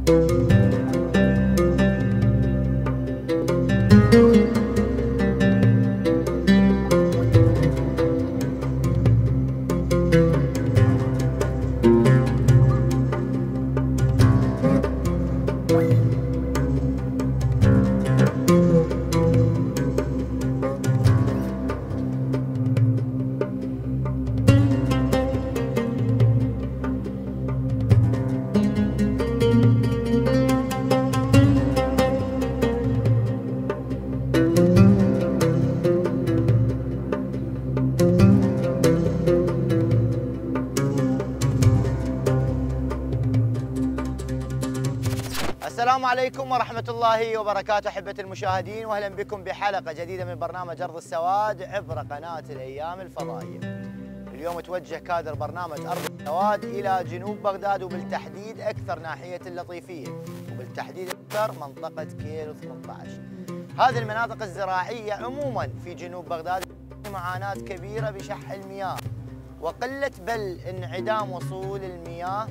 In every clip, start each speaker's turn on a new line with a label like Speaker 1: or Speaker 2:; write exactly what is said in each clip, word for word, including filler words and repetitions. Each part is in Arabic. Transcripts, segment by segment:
Speaker 1: السلام عليكم ورحمة الله وبركاته أحبة المشاهدين، وأهلا بكم بحلقة جديدة من برنامج أرض السواد عبر قناة الأيام الفضائية. اليوم توجه كادر برنامج أرض السواد إلى جنوب بغداد، وبالتحديد أكثر ناحية اللطيفية، وبالتحديد أكثر منطقة كيلو ثمانية عشر. هذه المناطق الزراعية عموما في جنوب بغداد معاناة كبيرة بشح المياه وقلة بل انعدام وصول المياه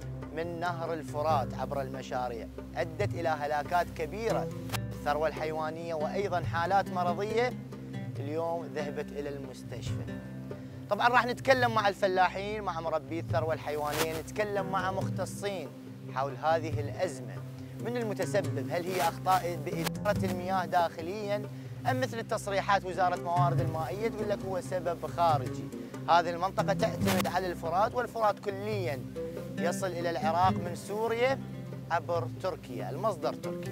Speaker 1: من نهر الفرات عبر المشاريع، أدت إلى هلاكات كبيرة الثروة الحيوانية وأيضا حالات مرضية اليوم ذهبت إلى المستشفى. طبعا راح نتكلم مع الفلاحين، مع مربي الثروة الحيوانية، نتكلم مع مختصين حول هذه الأزمة. من المتسبب؟ هل هي أخطاء بإدارة المياه داخليا، أم مثل التصريحات وزارة موارد المائية تقول لك هو سبب خارجي؟ هذه المنطقة تعتمد على الفرات، والفرات كليا يصل إلى العراق من سوريا عبر تركيا، المصدر تركي.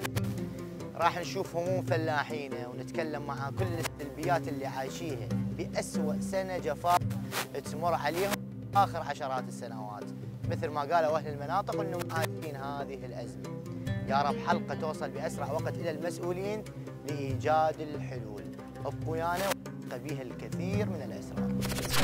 Speaker 1: راح نشوف هموم فلاحينا ونتكلم مع كل السلبيات اللي عايشيها بأسوأ سنة جفاف تمر عليهم آخر عشرات السنوات، مثل ما قالوا أهل المناطق أنهم عايشين هذه الأزمة. يا رب حلقة توصل بأسرع وقت إلى المسؤولين لإيجاد الحلول. ابقوا ويانا بها الكثير من الأسرار.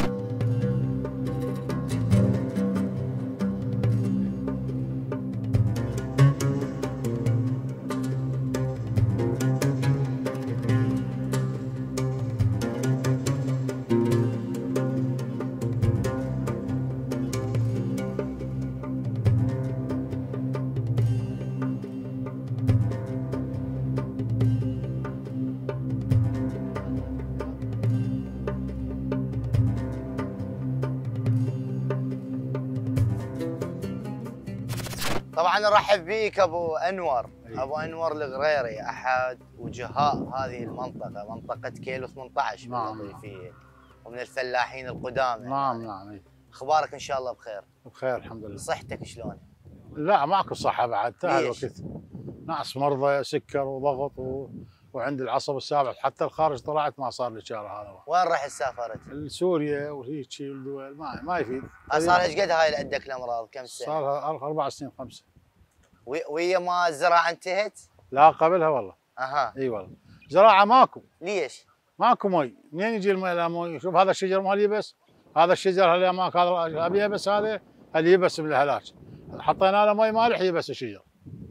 Speaker 1: طبعا نرحب بك ابو انور. أيه. ابو انور الغريري، احد وجهاء هذه المنطقه، منطقه كيلو ثمانية عشر بالوظيفيه، ومن الفلاحين القدامى.
Speaker 2: نعم نعم. أيه.
Speaker 1: اخبارك ان شاء الله بخير؟
Speaker 2: بخير الحمد لله.
Speaker 1: صحتك شلون؟
Speaker 2: لا ماكو صحه بعد، تعال الوقت. ناس مرضى سكر وضغط و... وعند العصب السابع، حتى الخارج طلعت ما صار لي شهر هذا.
Speaker 1: وين رحت سافرت؟
Speaker 2: لسوريا وهيك شيء والدول ما ما يفيد.
Speaker 1: صار ايش قد هاي اللي عندك الامراض؟ كم سنه؟
Speaker 2: صار اربع سنين خمسه.
Speaker 1: وهي ما الزراعه انتهت؟
Speaker 2: لا قبلها والله.
Speaker 1: اها
Speaker 2: اي والله. زراعه ماكو.
Speaker 1: ليش؟
Speaker 2: ماكو مي، منين يجي المي؟ لا مي. شوف هذا الشجر مال يبس، هذا الشجر هل ماك، هذا ابي يبس، هذا هل يبس من الهلاك. حطينا له مي مالح يبس الشجر.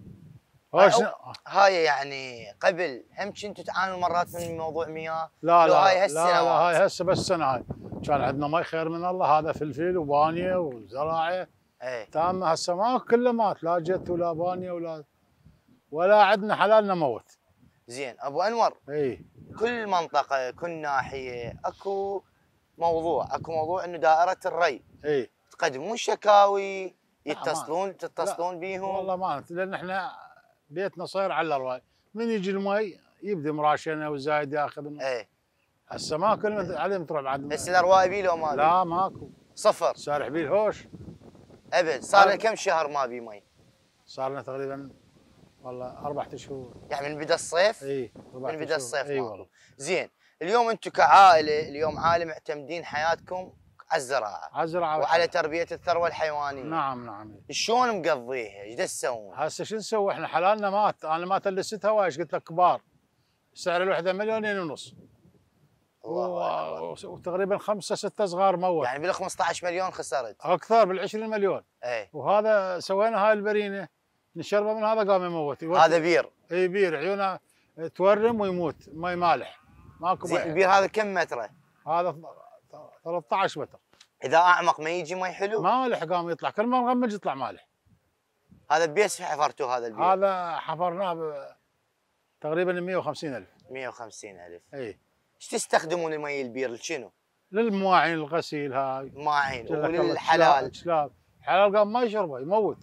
Speaker 1: هاي يعني قبل هم كنتوا تعانوا مرات من موضوع مياه؟
Speaker 2: لا لا
Speaker 1: هاي هالسنة
Speaker 2: لا, لا هاي هسه بس السنه هاي كان عندنا مي خير من الله، هذا فلفل وبانيه وزراعه
Speaker 1: ايه
Speaker 2: تامه. هسه ما كله مات، لا جت ولا بانيه ولا ولا عندنا حلالنا موت.
Speaker 1: زين ابو انور،
Speaker 2: اي
Speaker 1: كل منطقه كل ناحيه اكو موضوع، اكو موضوع انه دائره الري.
Speaker 2: اي
Speaker 1: تقدمون شكاوي، يتصلون تتصلون بيهم؟
Speaker 2: والله ما، لان احنا بيتنا صاير على الري، من يجي المي يبدي مراشنه والزايد ياخذ.
Speaker 1: ايه
Speaker 2: هسه ما كل عليهم تروح بعد.
Speaker 1: هسه الارواء بي لو ما بي؟
Speaker 2: لا ماكو
Speaker 1: صفر.
Speaker 2: سارح بيه الهوش
Speaker 1: ابد. صار لنا كم شهر ما بي مي؟
Speaker 2: صار لنا تقريبا والله اربعة شهور.
Speaker 1: يعني من بدا الصيف؟
Speaker 2: اي
Speaker 1: من بدا الصيف.
Speaker 2: اي والله.
Speaker 1: زين اليوم انتم كعائله، اليوم عائله معتمدين حياتكم على الزراعه،
Speaker 2: على الزراعه
Speaker 1: وعلى تربيه الثروه الحيوانيه.
Speaker 2: نعم نعم.
Speaker 1: شلون مقضيها؟ ايش تسوون؟
Speaker 2: هسه شو نسوي؟ احنا حلالنا مات، انا مات لي ست هوايش قلت لك كبار، سعر الوحده مليونين ونص. الله. وتقريبا خمسه سته صغار موت.
Speaker 1: يعني بال خمسة عشر مليون خسرت؟
Speaker 2: اكثر، بال عشرين مليون.
Speaker 1: ايه.
Speaker 2: وهذا سوينا هاي البرينه نشربه من هذا قام يموت.
Speaker 1: هذا بير؟
Speaker 2: اي بير، عيونه تورم ويموت، مي مالح ماكو مي.
Speaker 1: البير هذا كم متره؟
Speaker 2: هذا ثلاثة عشر متر.
Speaker 1: اذا اعمق ما يجي مي حلو؟
Speaker 2: مالح قام يطلع، كل ما نغمج يطلع مالح.
Speaker 1: هذا بيس حفرتوه هذا البير؟
Speaker 2: هذا حفرناه ب- تقريبا مئة وخمسين ألف.
Speaker 1: مئة وخمسين ألف.
Speaker 2: اي.
Speaker 1: ايش تستخدمون المي البير لشنو؟
Speaker 2: للمواعين الغسيل هاي.
Speaker 1: مواعين
Speaker 2: جزاك الله.
Speaker 1: وللحلال.
Speaker 2: شلاب. الحلال قام ما يشربه يموت.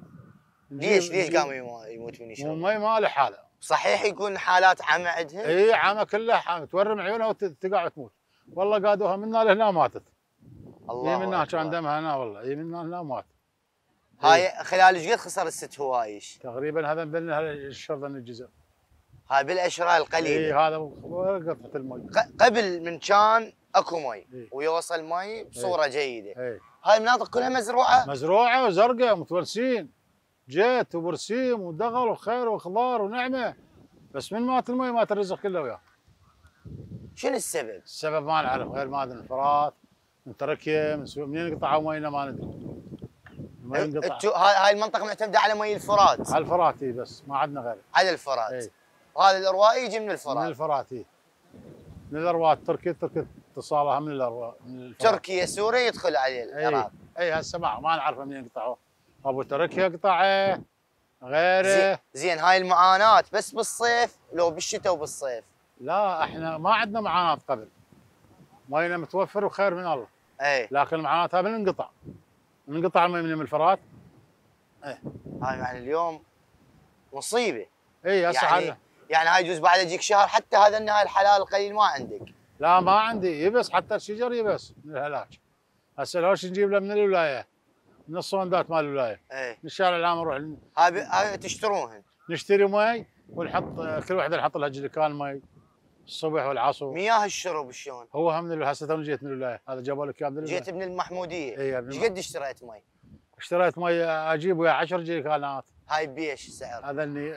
Speaker 1: ليش
Speaker 2: نجيب-
Speaker 1: ليش قام يمو- يموت من يشرب؟
Speaker 2: مي مالح هذا.
Speaker 1: صحيح يكون حالات عمى عندهم؟
Speaker 2: اي عامه كلها حامة. تورم عيونها وتقع وتموت. والله قادوها منا لهنا ماتت.
Speaker 1: الله
Speaker 2: اي منا
Speaker 1: أكبر.
Speaker 2: كان دمها هنا والله. اي منا هنا مات.
Speaker 1: هاي خلال ايش قد خسر الست هوايش؟
Speaker 2: تقريبا هذا بلنا الشرطه الجزء.
Speaker 1: هاي بالاشراء
Speaker 2: اي
Speaker 1: القليله.
Speaker 2: هذا قطعه المي.
Speaker 1: ق- قبل من كان اكو مي
Speaker 2: إيه.
Speaker 1: ويوصل مي بصوره جيده.
Speaker 2: اي
Speaker 1: هاي المناطق كلها مزروعه؟
Speaker 2: مزروعه وزرقاء متولسين. جيت وبرسيم ودغل وخير وخضار ونعمه. بس من مات المي مات الرزق كله وياه.
Speaker 1: شنو السبب؟
Speaker 2: السبب ما نعرف غير ما ادري الفرات من تركيا من سو... منين قطعوا مينا ما ندري. المي انقطع.
Speaker 1: انتو هاي هاي المنطقه معتمده على مي الفرات.
Speaker 2: على الفرات إي بس ما عندنا غيره.
Speaker 1: على الفرات.
Speaker 2: اي
Speaker 1: وهذا الارواء يجي من
Speaker 2: من
Speaker 1: الفرات.
Speaker 2: الفرات إي. من الارواح تركيا تركيا اتصالها من الارواح من الفرات.
Speaker 1: تركيا سوريا يدخل عليه العراق.
Speaker 2: اي اي هسه ما ما نعرف منين قطعوه. ابو تركيا قطعه
Speaker 1: زين,
Speaker 2: غيره.
Speaker 1: زين هاي المعاناه بس بالصيف لو بالشتاء وبالصيف؟
Speaker 2: لا احنا ما عندنا معاناه قبل. مينا متوفر وخير من الله.
Speaker 1: اي.
Speaker 2: لكن معناتها من انقطع. من انقطع المي من الفرات.
Speaker 1: هاي يعني اليوم مصيبه.
Speaker 2: اي هسه
Speaker 1: يعني
Speaker 2: يعني
Speaker 1: يعني هاي يجوز بعد يجيك شهر حتى هذا النهاية الحلال القليل ما عندك.
Speaker 2: لا ما عندي يبس حتى الشجر يبس من الهلاك. هسه لو نجيب له من الولايه من الصوندات مال الولايه.
Speaker 1: ايه.
Speaker 2: من الشارع العام نروح
Speaker 1: هاي ب- هاي تشتروهن.
Speaker 2: نشتري مي ونحط كل وحده نحط لها جريكان مي الصبح والعصر.
Speaker 1: مياه الشرب شلون؟
Speaker 2: هو هم من الولايه. هسه توني جيت من الولايه. هذا جابوا لك اياه من الولايه.
Speaker 1: جيت من المحموديه.
Speaker 2: اي يا ابن
Speaker 1: ايش
Speaker 2: الم-
Speaker 1: قد اشتريت مي؟
Speaker 2: اشتريت مي اجيب وياه عشر جريكانات.
Speaker 1: هاي بيش السعر؟
Speaker 2: هذا اني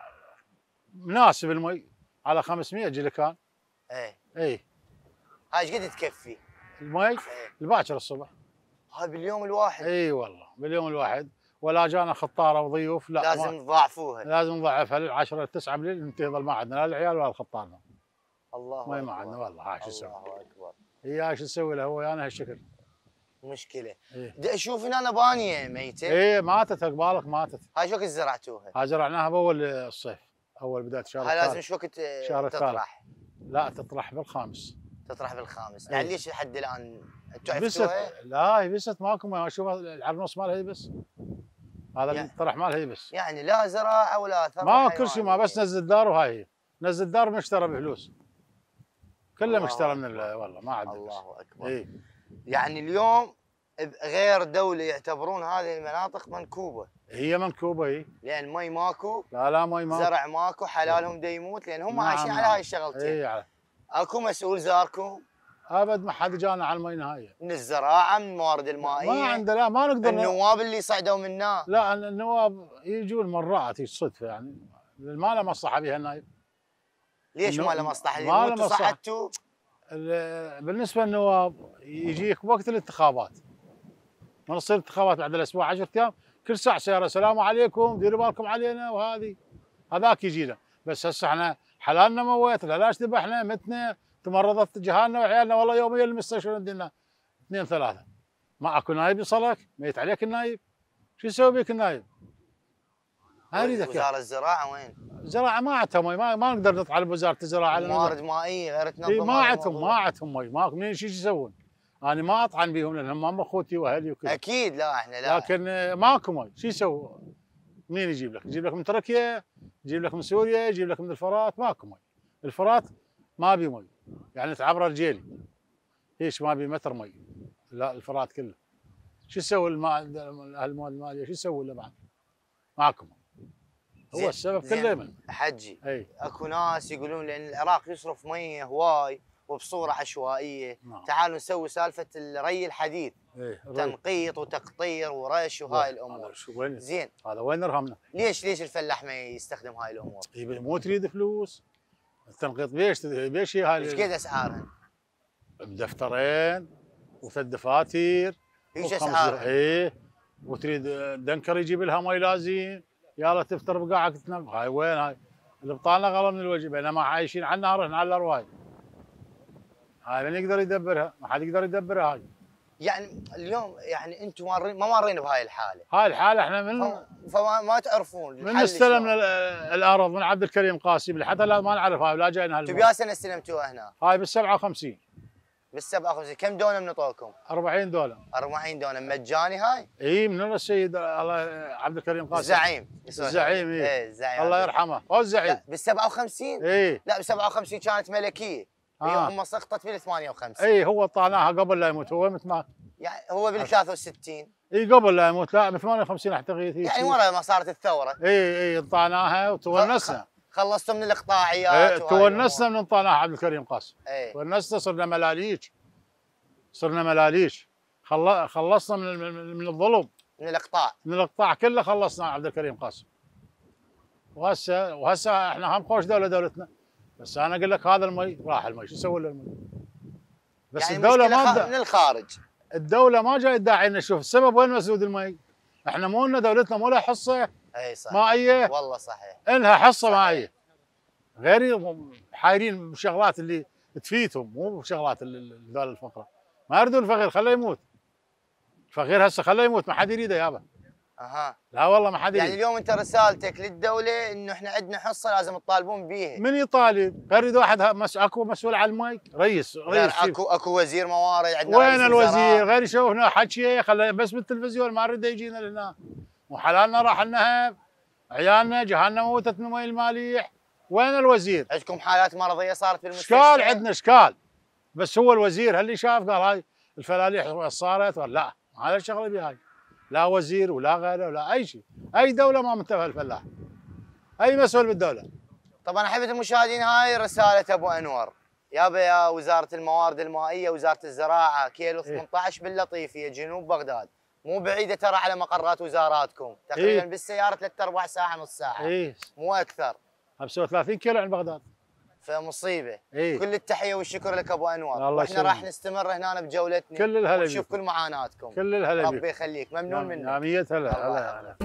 Speaker 2: مناسب المي على خمسمئة جريكان.
Speaker 1: ايه.
Speaker 2: اي
Speaker 1: هاي ايش قد تكفي؟
Speaker 2: المي
Speaker 1: ايه.
Speaker 2: الباكر الصبح.
Speaker 1: هاي باليوم الواحد؟
Speaker 2: اي والله باليوم الواحد. ولا جانا خطاره وضيوف لا
Speaker 1: لازم
Speaker 2: ما
Speaker 1: تضاعفوها.
Speaker 2: لازم نضعفها للعشرة تسعة بالليل ننتهي ما عندنا لا العيال ولا الخطار.
Speaker 1: الله
Speaker 2: ما
Speaker 1: اكبر.
Speaker 2: ما عندنا والله. هاي شو نسوي؟
Speaker 1: الله اكبر.
Speaker 2: هي شو نسوي له هو انا هالشكل.
Speaker 1: مشكله.
Speaker 2: ايه
Speaker 1: دا اشوف هنا بانيه ميته.
Speaker 2: ايه ماتت قبالك ماتت.
Speaker 1: هاي شو وقت زرعتوها؟
Speaker 2: هاي زرعناها باول الصيف. اول بدايه شهر
Speaker 1: هاي لازم
Speaker 2: الثالث.
Speaker 1: شو وقت آه،
Speaker 2: شهر الثالث.
Speaker 1: تطرح؟
Speaker 2: لا تطرح بالخامس.
Speaker 1: تطرح بالخامس.
Speaker 2: ايه.
Speaker 1: يعني ليش لحد الان انتوا
Speaker 2: بست.
Speaker 1: عرفتوها؟
Speaker 2: لا هي بست ماكو ما شوف العرنوس مالها يبس. هذا
Speaker 1: يعني-
Speaker 2: الطرح مالها يبس.
Speaker 1: يعني لا زراعه ولا ثروه
Speaker 2: ما كل شيء ما
Speaker 1: حيوانية.
Speaker 2: بس نزل الدار وهاي هي. نزل الدار مشترى بفلوس. كله
Speaker 1: الله
Speaker 2: مشترى من
Speaker 1: أكبر.
Speaker 2: ال- والله ما عندنا.
Speaker 1: الله اكبر.
Speaker 2: اي
Speaker 1: يعني اليوم غير دولة يعتبرون هذه المناطق منكوبة،
Speaker 2: هي منكوبه هي.
Speaker 1: لأن مي ماكو،
Speaker 2: لا لا مي ما.
Speaker 1: زرع ماكو، حلالهم دا يموت لأن هم
Speaker 2: نعم
Speaker 1: عايشين على
Speaker 2: نعم.
Speaker 1: هاي الشغلتين.
Speaker 2: اي على-
Speaker 1: اكو مسؤول زاركم
Speaker 2: ابد ما حد جانا على المي نهائيا.
Speaker 1: من الزراعة من الموارد المائية؟
Speaker 2: ما عنده لا ما نقدر.
Speaker 1: النواب اللي صعدوا منا؟
Speaker 2: لا النواب يجون مرات صدفه يعني ما له مصلحه بها النايب.
Speaker 1: ليش
Speaker 2: النو-
Speaker 1: ما له مصلحة؟
Speaker 2: ما له
Speaker 1: انتوا
Speaker 2: مصلحة.
Speaker 1: صعدتوا؟
Speaker 2: ال- بالنسبه للنواب يجيك وقت الانتخابات. من تصير انتخابات بعد الاسبوع عشرة ايام كل ساعه سياره السلام عليكم ديروا بالكم علينا وهذه هذاك يجينا. بس هسه احنا حلالنا مويت العلاج ذبحنا متنا تمرضت جهالنا وعيالنا والله يوميا المستشفى عندنا اثنين ثلاثه. ما اكو نايب يصلك ميت عليك النايب. شو يسوي بك النايب؟ ما اريدك.
Speaker 1: وزارة الزراعة وين؟
Speaker 2: الزراعه ما عندها مي ما, ما نقدر نطالب وزاره الزراعه.
Speaker 1: موارد مائية غير تنظم
Speaker 2: إي ما
Speaker 1: هذا
Speaker 2: عندهم
Speaker 1: الموضوع.
Speaker 2: ما عندهم مي ما منين شو يسوون؟ انا ما اطعن بهم لانهم هم اخوتي واهلي وكذا.
Speaker 1: اكيد لا احنا لا.
Speaker 2: لكن آه، ماكو مي شو يسوي؟ منين يجيب لك؟ يجيب لك من تركيا، يجيب لك من سوريا، يجيب لك من الفرات. ماكو مي. الفرات ما بي مي يعني تعبر رجيلي. ليش ما بي متر مي؟ لا الفرات كله. شو يسوي الماء المواد الماليه شو يسوي له بعد؟ ماكو مي. هو
Speaker 1: زين-
Speaker 2: السبب
Speaker 1: زين
Speaker 2: كله من.
Speaker 1: حجي
Speaker 2: اي
Speaker 1: اكو ناس يقولون لان العراق يصرف ميه هواي وبصوره عشوائيه،
Speaker 2: نعم.
Speaker 1: تعالوا نسوي سالفه الري الحديث،
Speaker 2: اي الري.
Speaker 1: تنقيط وتقطير ورش وهاي الامور.
Speaker 2: هذا شو وين
Speaker 1: زين
Speaker 2: هذا وين رهمنا؟
Speaker 1: ليش ليش الفلاح ما يستخدم هاي الامور؟
Speaker 2: يبي مو تريد فلوس. التنقيط بيش بيش هي
Speaker 1: ايش
Speaker 2: هاي
Speaker 1: قد اسعارهن؟
Speaker 2: بدفترين وثلاث دفاتر.
Speaker 1: ايش
Speaker 2: وخمس
Speaker 1: اسعارهن؟
Speaker 2: ايه وتريد دنكر يجيب لها مي لازين. يلا تفتر بقاعك تنام. هاي وين هاي؟ اللي بطالنا غلا من الوجه بينما عايشين على النهر احنا على الارواي. هاي من يقدر يدبرها؟ ما حد يقدر يدبرها هاي.
Speaker 1: يعني اليوم يعني انتم مارين ما مارين بهاي الحاله.
Speaker 2: هاي الحاله احنا من
Speaker 1: ف- فما ما تعرفون
Speaker 2: من استلمنا الارض من عبد الكريم قاسم حتى لا ما نعرف هاي ولا جاينا هالموضوع.
Speaker 1: انتم بيا سنه استلمتوها هنا؟
Speaker 2: هاي بال سبعة وخمسين.
Speaker 1: بال سبعة وخمسين كم دونم نطوكم؟
Speaker 2: أربعين دونم.
Speaker 1: أربعين دونم مجاني هاي؟
Speaker 2: اي من السيد الله عبد الكريم قاسم.
Speaker 1: الزعيم.
Speaker 2: الزعيم اي
Speaker 1: ايه الزعيم
Speaker 2: الله يرحمه هو الزعيم.
Speaker 1: بال سبعة وخمسين؟
Speaker 2: اي لا
Speaker 1: بال سبعة وخمسين كانت ملكيه.
Speaker 2: آه.
Speaker 1: هم سقطت بال ثمانية وخمسين.
Speaker 2: اي هو طعناها قبل لا يموت هو مثل ما
Speaker 1: يعني هو بال ثلاثة وستين.
Speaker 2: اي قبل لا يموت لا ب ثمانية وخمسين اعتقد.
Speaker 1: يعني ورا ما صارت الثوره.
Speaker 2: اي اي طعناها وتونسنا.
Speaker 1: خلصتوا من الاقطاعيات.
Speaker 2: اي تونسنا من طعناها عبد الكريم قاسم.
Speaker 1: اي
Speaker 2: تونسنا صرنا ملاليش. صرنا ملاليش. خلصنا من من الظلم.
Speaker 1: من الاقطاع.
Speaker 2: من الاقطاع كله خلصنا عبد الكريم قاسم. وهسه وهسه احنا هم خوش دوله دولتنا. بس انا اقول لك هذا المي راح المي شو نسوي له المي؟ بس
Speaker 1: يعني
Speaker 2: الدوله ما
Speaker 1: خ... من الخارج.
Speaker 2: الدوله ما جاي تداعي لنا. شوف السبب وين مسدود المي؟ احنا مو لنا دولتنا مو لها حصه
Speaker 1: اي صح
Speaker 2: مائيه.
Speaker 1: والله صحيح.
Speaker 2: انها حصه مائيه. غير حايرين بالشغلات اللي تفيتهم مو بشغلات ذول الفقره. ما يردون الفقير خليه يموت. الفقير هسه خليه يموت ما حد يريده يابا.
Speaker 1: اها
Speaker 2: لا والله ما حد يريد.
Speaker 1: يعني اليوم انت رسالتك للدوله انه احنا عندنا حصه لازم تطالبون بيها.
Speaker 2: من يطالب؟ غير واحد مس... اكو مسؤول على المي رئيس رئيس
Speaker 1: اكو اكو وزير موارد عندنا.
Speaker 2: وين الوزير؟ غير يشوفنا حكي خليه بس بالتلفزيون ما نريد يجينا لهنا. وحلالنا راح النهب عيالنا جهالنا موتت مي الماليح. وين الوزير؟
Speaker 1: عندكم حالات مرضيه صارت بالمستشفى؟
Speaker 2: اشكال عندنا اشكال. بس هو الوزير هل شاف قال هاي الفلاليح صارت ولا لا؟ هذا الشغله بهاي. لا وزير ولا غيره ولا اي شيء. اي دوله ما منتبه الفلاح. اي مسؤول بالدوله.
Speaker 1: طبعا احبه المشاهدين هاي رساله ابو انور. يابا يا وزاره الموارد المائيه وزاره الزراعه كيلو ثمانية عشر باللطيفيه جنوب بغداد. مو بعيده ترى على مقرات وزاراتكم. تقريبا إيه؟ بالسياره ثلاث ارباع ساعه نص ساعه.
Speaker 2: إيه؟
Speaker 1: مو اكثر.
Speaker 2: خمسة وثلاثين كيلو عند بغداد.
Speaker 1: فمصيبه.
Speaker 2: إيه؟
Speaker 1: كل التحيه والشكر لك ابو انور.
Speaker 2: الله
Speaker 1: واحنا راح نستمر هنا بجولتنا.
Speaker 2: كل الهلا
Speaker 1: ونشوف كل معاناتكم.
Speaker 2: كل الهلا
Speaker 1: ربي يخليك ممنون منك.
Speaker 2: يا مية هلا هلا هلا.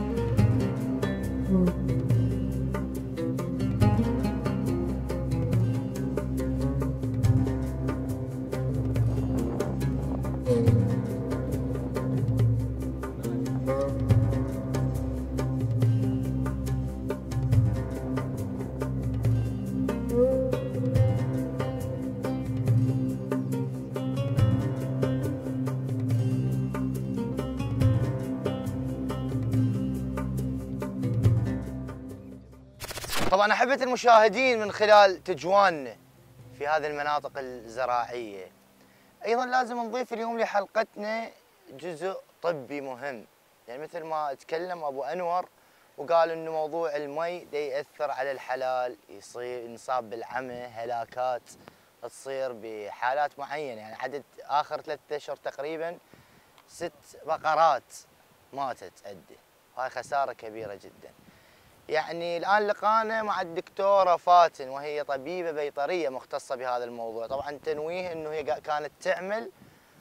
Speaker 1: طبعا احبه المشاهدين من خلال تجواننا في هذه المناطق الزراعيه ايضا لازم نضيف اليوم لحلقتنا جزء طبي مهم. يعني مثل ما تكلم ابو انور وقال انه موضوع المي دا ياثر على الحلال، يصير ينصاب بالعمى، هلاكات تصير بحالات معينه. يعني عدد اخر ثلاثة اشهر تقريبا ست بقرات ماتت عنده، وهاي خساره كبيره جدا. يعني الان لقانا مع الدكتوره فاتن وهي طبيبه بيطريه مختصه بهذا الموضوع. طبعا تنويه انه هي كانت تعمل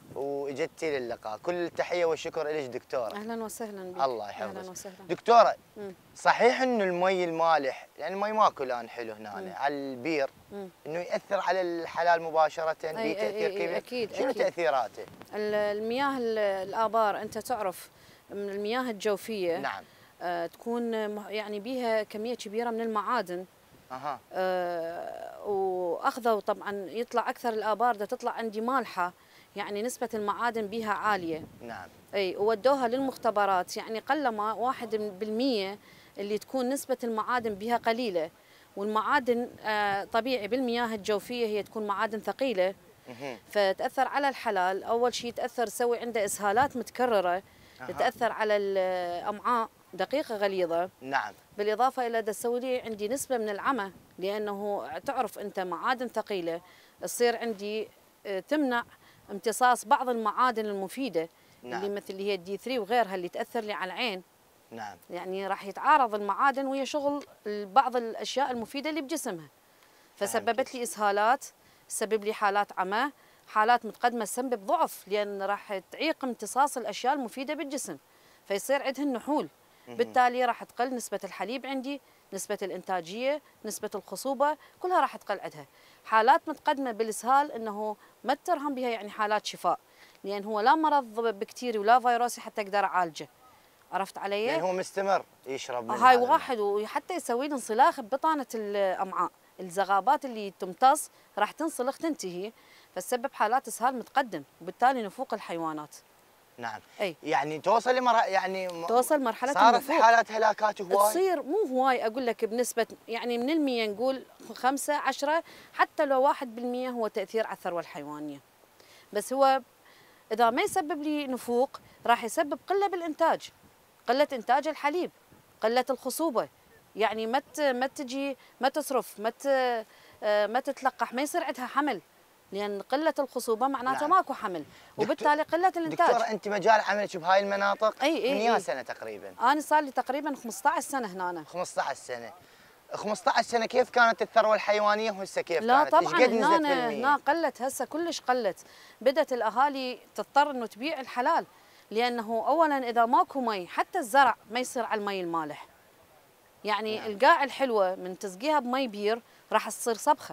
Speaker 1: واجتي للقاء. كل التحيه والشكر لك دكتوره.
Speaker 3: اهلا وسهلا بك.
Speaker 1: الله يحفظك.
Speaker 3: اهلا وسهلا
Speaker 1: دكتوره
Speaker 3: مم.
Speaker 1: صحيح انه المي المالح يعني المي ماكو الان حلو هنا
Speaker 3: مم.
Speaker 1: على البير
Speaker 3: مم.
Speaker 1: انه ياثر على الحلال مباشره
Speaker 3: أي
Speaker 1: بتاثير كبير؟
Speaker 3: اكيد
Speaker 1: شنو
Speaker 3: أكيد.
Speaker 1: تاثيراته؟
Speaker 3: المياه الابار انت تعرف من المياه الجوفيه.
Speaker 1: نعم.
Speaker 3: آه تكون يعني بيها كميه كبيره من المعادن.
Speaker 1: اها.
Speaker 3: آه واخذوا طبعا يطلع اكثر الابار ده تطلع عندي مالحه، يعني نسبه المعادن بيها عاليه.
Speaker 1: نعم.
Speaker 3: اي وودوها للمختبرات، يعني قلما واحد بالمية اللي تكون نسبه المعادن بها قليله. والمعادن آه طبيعي بالمياه الجوفيه هي تكون معادن ثقيله فتاثر على الحلال. اول شيء تاثر تسوي عنده اسهالات متكرره. أه. تاثر على الامعاء دقيقه غليظه.
Speaker 1: نعم.
Speaker 3: بالاضافه الى تسوي لي عندي نسبه من العمى، لانه تعرف انت معادن ثقيله تصير عندي تمنع امتصاص بعض المعادن المفيده. نعم. اللي مثل هي الدي ثلاثة وغيرها اللي تاثر لي على العين.
Speaker 1: نعم. يعني
Speaker 3: راح يتعارض المعادن ويا شغل بعض الاشياء المفيده اللي بجسمها، فسببت لي اسهالات، سبب لي حالات عمى، حالات متقدمه تسبب ضعف، لان راح تعيق امتصاص الاشياء المفيده بالجسم، فيصير عندهن نحول. بالتالي راح تقل نسبه الحليب عندي، نسبه الانتاجيه، نسبه الخصوبه، كلها راح تقل عندها. حالات متقدمه بالاسهال انه ما ترهم بها يعني حالات شفاء، لان هو لا مرض بكتيري ولا فيروسي حتى اقدر اعالجه. عرفت علي؟
Speaker 1: يعني هو مستمر يشرب من
Speaker 3: هاي
Speaker 1: هذا
Speaker 3: واحد، وحتى يسوي له انسلاخ ببطانه الامعاء، الزغابات اللي تمتص راح تنسلخ تنتهي، فتسبب حالات اسهال متقدم وبالتالي نفوق الحيوانات.
Speaker 1: نعم.
Speaker 3: اي
Speaker 1: يعني توصل لمرحله، يعني م-
Speaker 3: توصل مرحله
Speaker 1: صارت
Speaker 3: النفوق.
Speaker 1: حالات هلاكات هواي.
Speaker 3: تصير مو هواي اقول لك بنسبه، يعني من المية نقول خمسة عشرة، حتى لو واحد بالمية هو تاثير على الثروه الحيوانيه. بس هو اذا ما يسبب لي نفوق راح يسبب قله بالانتاج، قله انتاج الحليب، قله الخصوبه، يعني ما ما تجي ما تصرف، ما ما تتلقح، ما يصير عندها حمل، لان قله الخصوبه معناته
Speaker 1: نعم.
Speaker 3: ماكو حمل، وبالتالي قله الانتاج.
Speaker 1: دكتوره انت مجال عملك بهاي المناطق
Speaker 3: اي اي
Speaker 1: من يا
Speaker 3: اي.
Speaker 1: سنه تقريبا؟
Speaker 3: انا صار لي تقريبا خمسة عشر سنه هنا.
Speaker 1: خمسة عشر سنه. خمسة عشر سنه كيف كانت الثروه الحيوانيه وهسه كيف
Speaker 3: لا
Speaker 1: كانت؟
Speaker 3: طبعا
Speaker 1: ايش قد نزلت
Speaker 3: هنا
Speaker 1: بالمية؟
Speaker 3: هنا قلت، هسه كلش قلت. بدت الاهالي تضطر انه تبيع الحلال، لانه اولا اذا ماكو مي حتى الزرع ما يصير على المي المالح. يعني
Speaker 1: نعم.
Speaker 3: القاع الحلوه من تسقيها بمي بير راح تصير صبخه.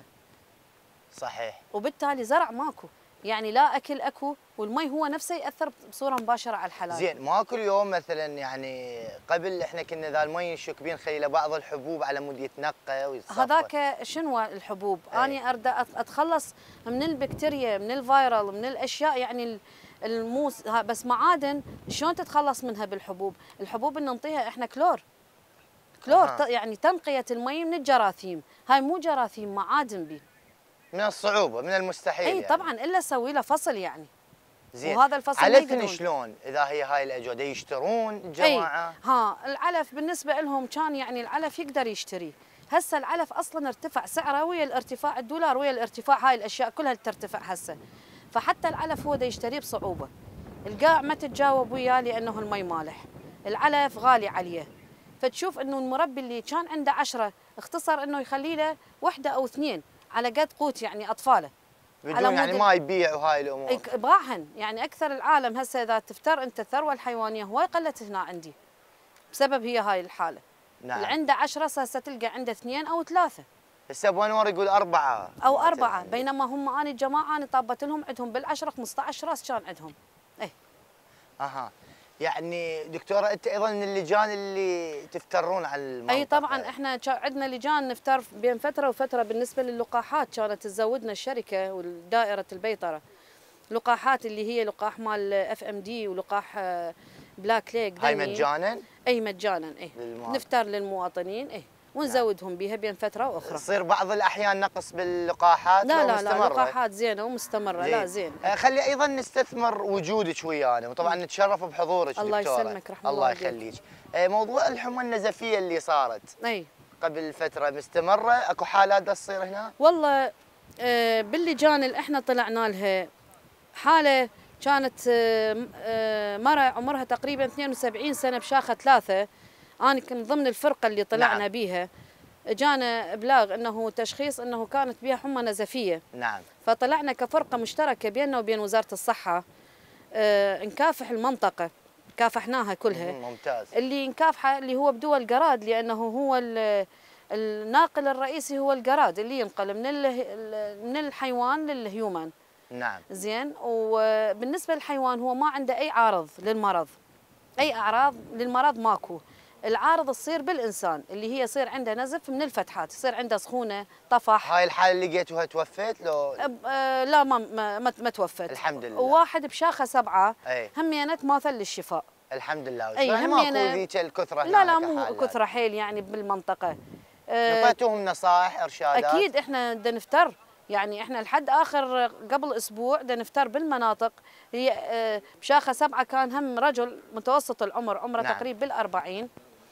Speaker 1: صحيح.
Speaker 3: وبالتالي زرع ماكو، يعني لا اكل اكو، والمي هو نفسه ياثر بصوره مباشره على الحلال.
Speaker 1: زين، ماكو اليوم مثلا، يعني قبل احنا كنا ذا المي نشك بيه نخلي له بعض الحبوب على مود يتنقى ويتصفى.
Speaker 3: هذاك شنو الحبوب؟
Speaker 1: أي.
Speaker 3: اني اريد اتخلص من البكتيريا، من الفيرال، من الاشياء، يعني الموس بس معادن شلون تتخلص منها بالحبوب؟ الحبوب اللي نعطيها احنا كلور. كلور
Speaker 1: أها.
Speaker 3: يعني تنقيه المي من الجراثيم، هاي مو جراثيم، معادن بي.
Speaker 1: من الصعوبه، من المستحيل.
Speaker 3: اي
Speaker 1: يعني.
Speaker 3: طبعا الا اسوي له فصل يعني.
Speaker 1: زين.
Speaker 3: وهذا الفصل ما
Speaker 1: علفن
Speaker 3: يقدرون.
Speaker 1: شلون اذا هي هاي الاجوده يشترون الجماعه؟
Speaker 3: اي ها العلف بالنسبه لهم كان يعني العلف يقدر يشتري، هسه العلف اصلا ارتفع سعره ويا الارتفاع الدولار ويا الارتفاع، هاي الاشياء كلها ترتفع هسه، فحتى العلف هو دا يشتريه بصعوبه. القاع ما تتجاوب وياه لانه المي مالح، العلف غالي عليه، فتشوف انه المربي اللي كان عنده عشرة اختصر انه يخلي له وحده او اثنين على قد قوت يعني اطفاله.
Speaker 1: بدون يعني ما يبيع وهاي الامور.
Speaker 3: اباعهن، يعني اكثر العالم هسه اذا تفتر انت الثروه الحيوانيه هواي قلت هنا عندي بسبب هي هاي الحاله.
Speaker 1: نعم.
Speaker 3: اللي عنده عشرة هسه تلقى عنده اثنين او ثلاثه.
Speaker 1: هسه بونور يقول اربعه
Speaker 3: او اربعه، بينما هم اني الجماعه انا طابت لهم عندهم بالعشره خمسة عشر راس كان عندهم. ايه.
Speaker 1: اها. يعني دكتوره انت ايضا من اللجان اللي تفترون على المنطقه.
Speaker 3: اي طبعا احنا عندنا لجان نفتر بين فتره وفتره بالنسبه للقاحات، كانت تزودنا الشركه ودائره البيطره. لقاحات اللي هي لقاح مال اف ام دي ولقاح بلاك ليك.
Speaker 1: هاي مجانا؟
Speaker 3: اي مجانا. اي نفتر للمواطنين اي ونزودهم بها بين فتره واخرى.
Speaker 1: يصير بعض الاحيان نقص باللقاحات؟
Speaker 3: لا لا لا لقاحات زينه ومستمره. زين. لا زين.
Speaker 1: خلي ايضا نستثمر وجودك ويانا، وطبعا نتشرف بحضورك
Speaker 3: الله
Speaker 1: دكتوره.
Speaker 3: الله يسلمك رحمه
Speaker 1: الله
Speaker 3: الله
Speaker 1: يخليك. موضوع الحمى النزفيه اللي صارت
Speaker 3: اي
Speaker 1: قبل فتره مستمره، اكو حالات دا تصير هنا؟
Speaker 3: والله آه باللجان اللي احنا طلعنا لها حاله كانت آه آه مرة عمرها تقريبا اثنين وسبعين سنه بشاخه ثلاثه، انا كنت ضمن الفرقه اللي طلعنا نعم. بيها. جانا ابلاغ انه تشخيص انه كانت بها حمى نزفيه.
Speaker 1: نعم.
Speaker 3: فطلعنا كفرقه مشتركه بيننا وبين وزاره الصحه آه نكافح المنطقه، كافحناها كلها.
Speaker 1: ممتاز.
Speaker 3: اللي نكافحه اللي هو بدول الجراد، لانه هو الناقل الرئيسي هو الجراد اللي ينقل من من الحيوان للهيومن.
Speaker 1: نعم.
Speaker 3: زين. وبالنسبه للحيوان هو ما عنده اي عارض للمرض، اي اعراض للمرض ماكو. العارض تصير بالانسان اللي هي يصير عنده نزف من الفتحات، يصير عنده سخونه، طفح.
Speaker 1: هاي الحاله اللي لقيتوها توفت لو؟
Speaker 3: أه لا ما ما, ما توفت
Speaker 1: الحمد لله.
Speaker 3: وواحد بشاخه سبعه
Speaker 1: أي.
Speaker 3: همينه تماثل للشفاء
Speaker 1: الحمد لله.
Speaker 3: اي
Speaker 1: يعني ماكو ذيك الكثره هنا؟
Speaker 3: لا لا مو كثره حيل يعني بالمنطقه.
Speaker 1: اعطيتوهم نصائح ارشادات؟
Speaker 3: اكيد احنا بدنا نفتر، يعني احنا لحد اخر قبل اسبوع بدنا نفتر بالمناطق هي بشاخه سبعه، كان هم رجل متوسط العمر عمره نعم. تقريبا بالأربعين،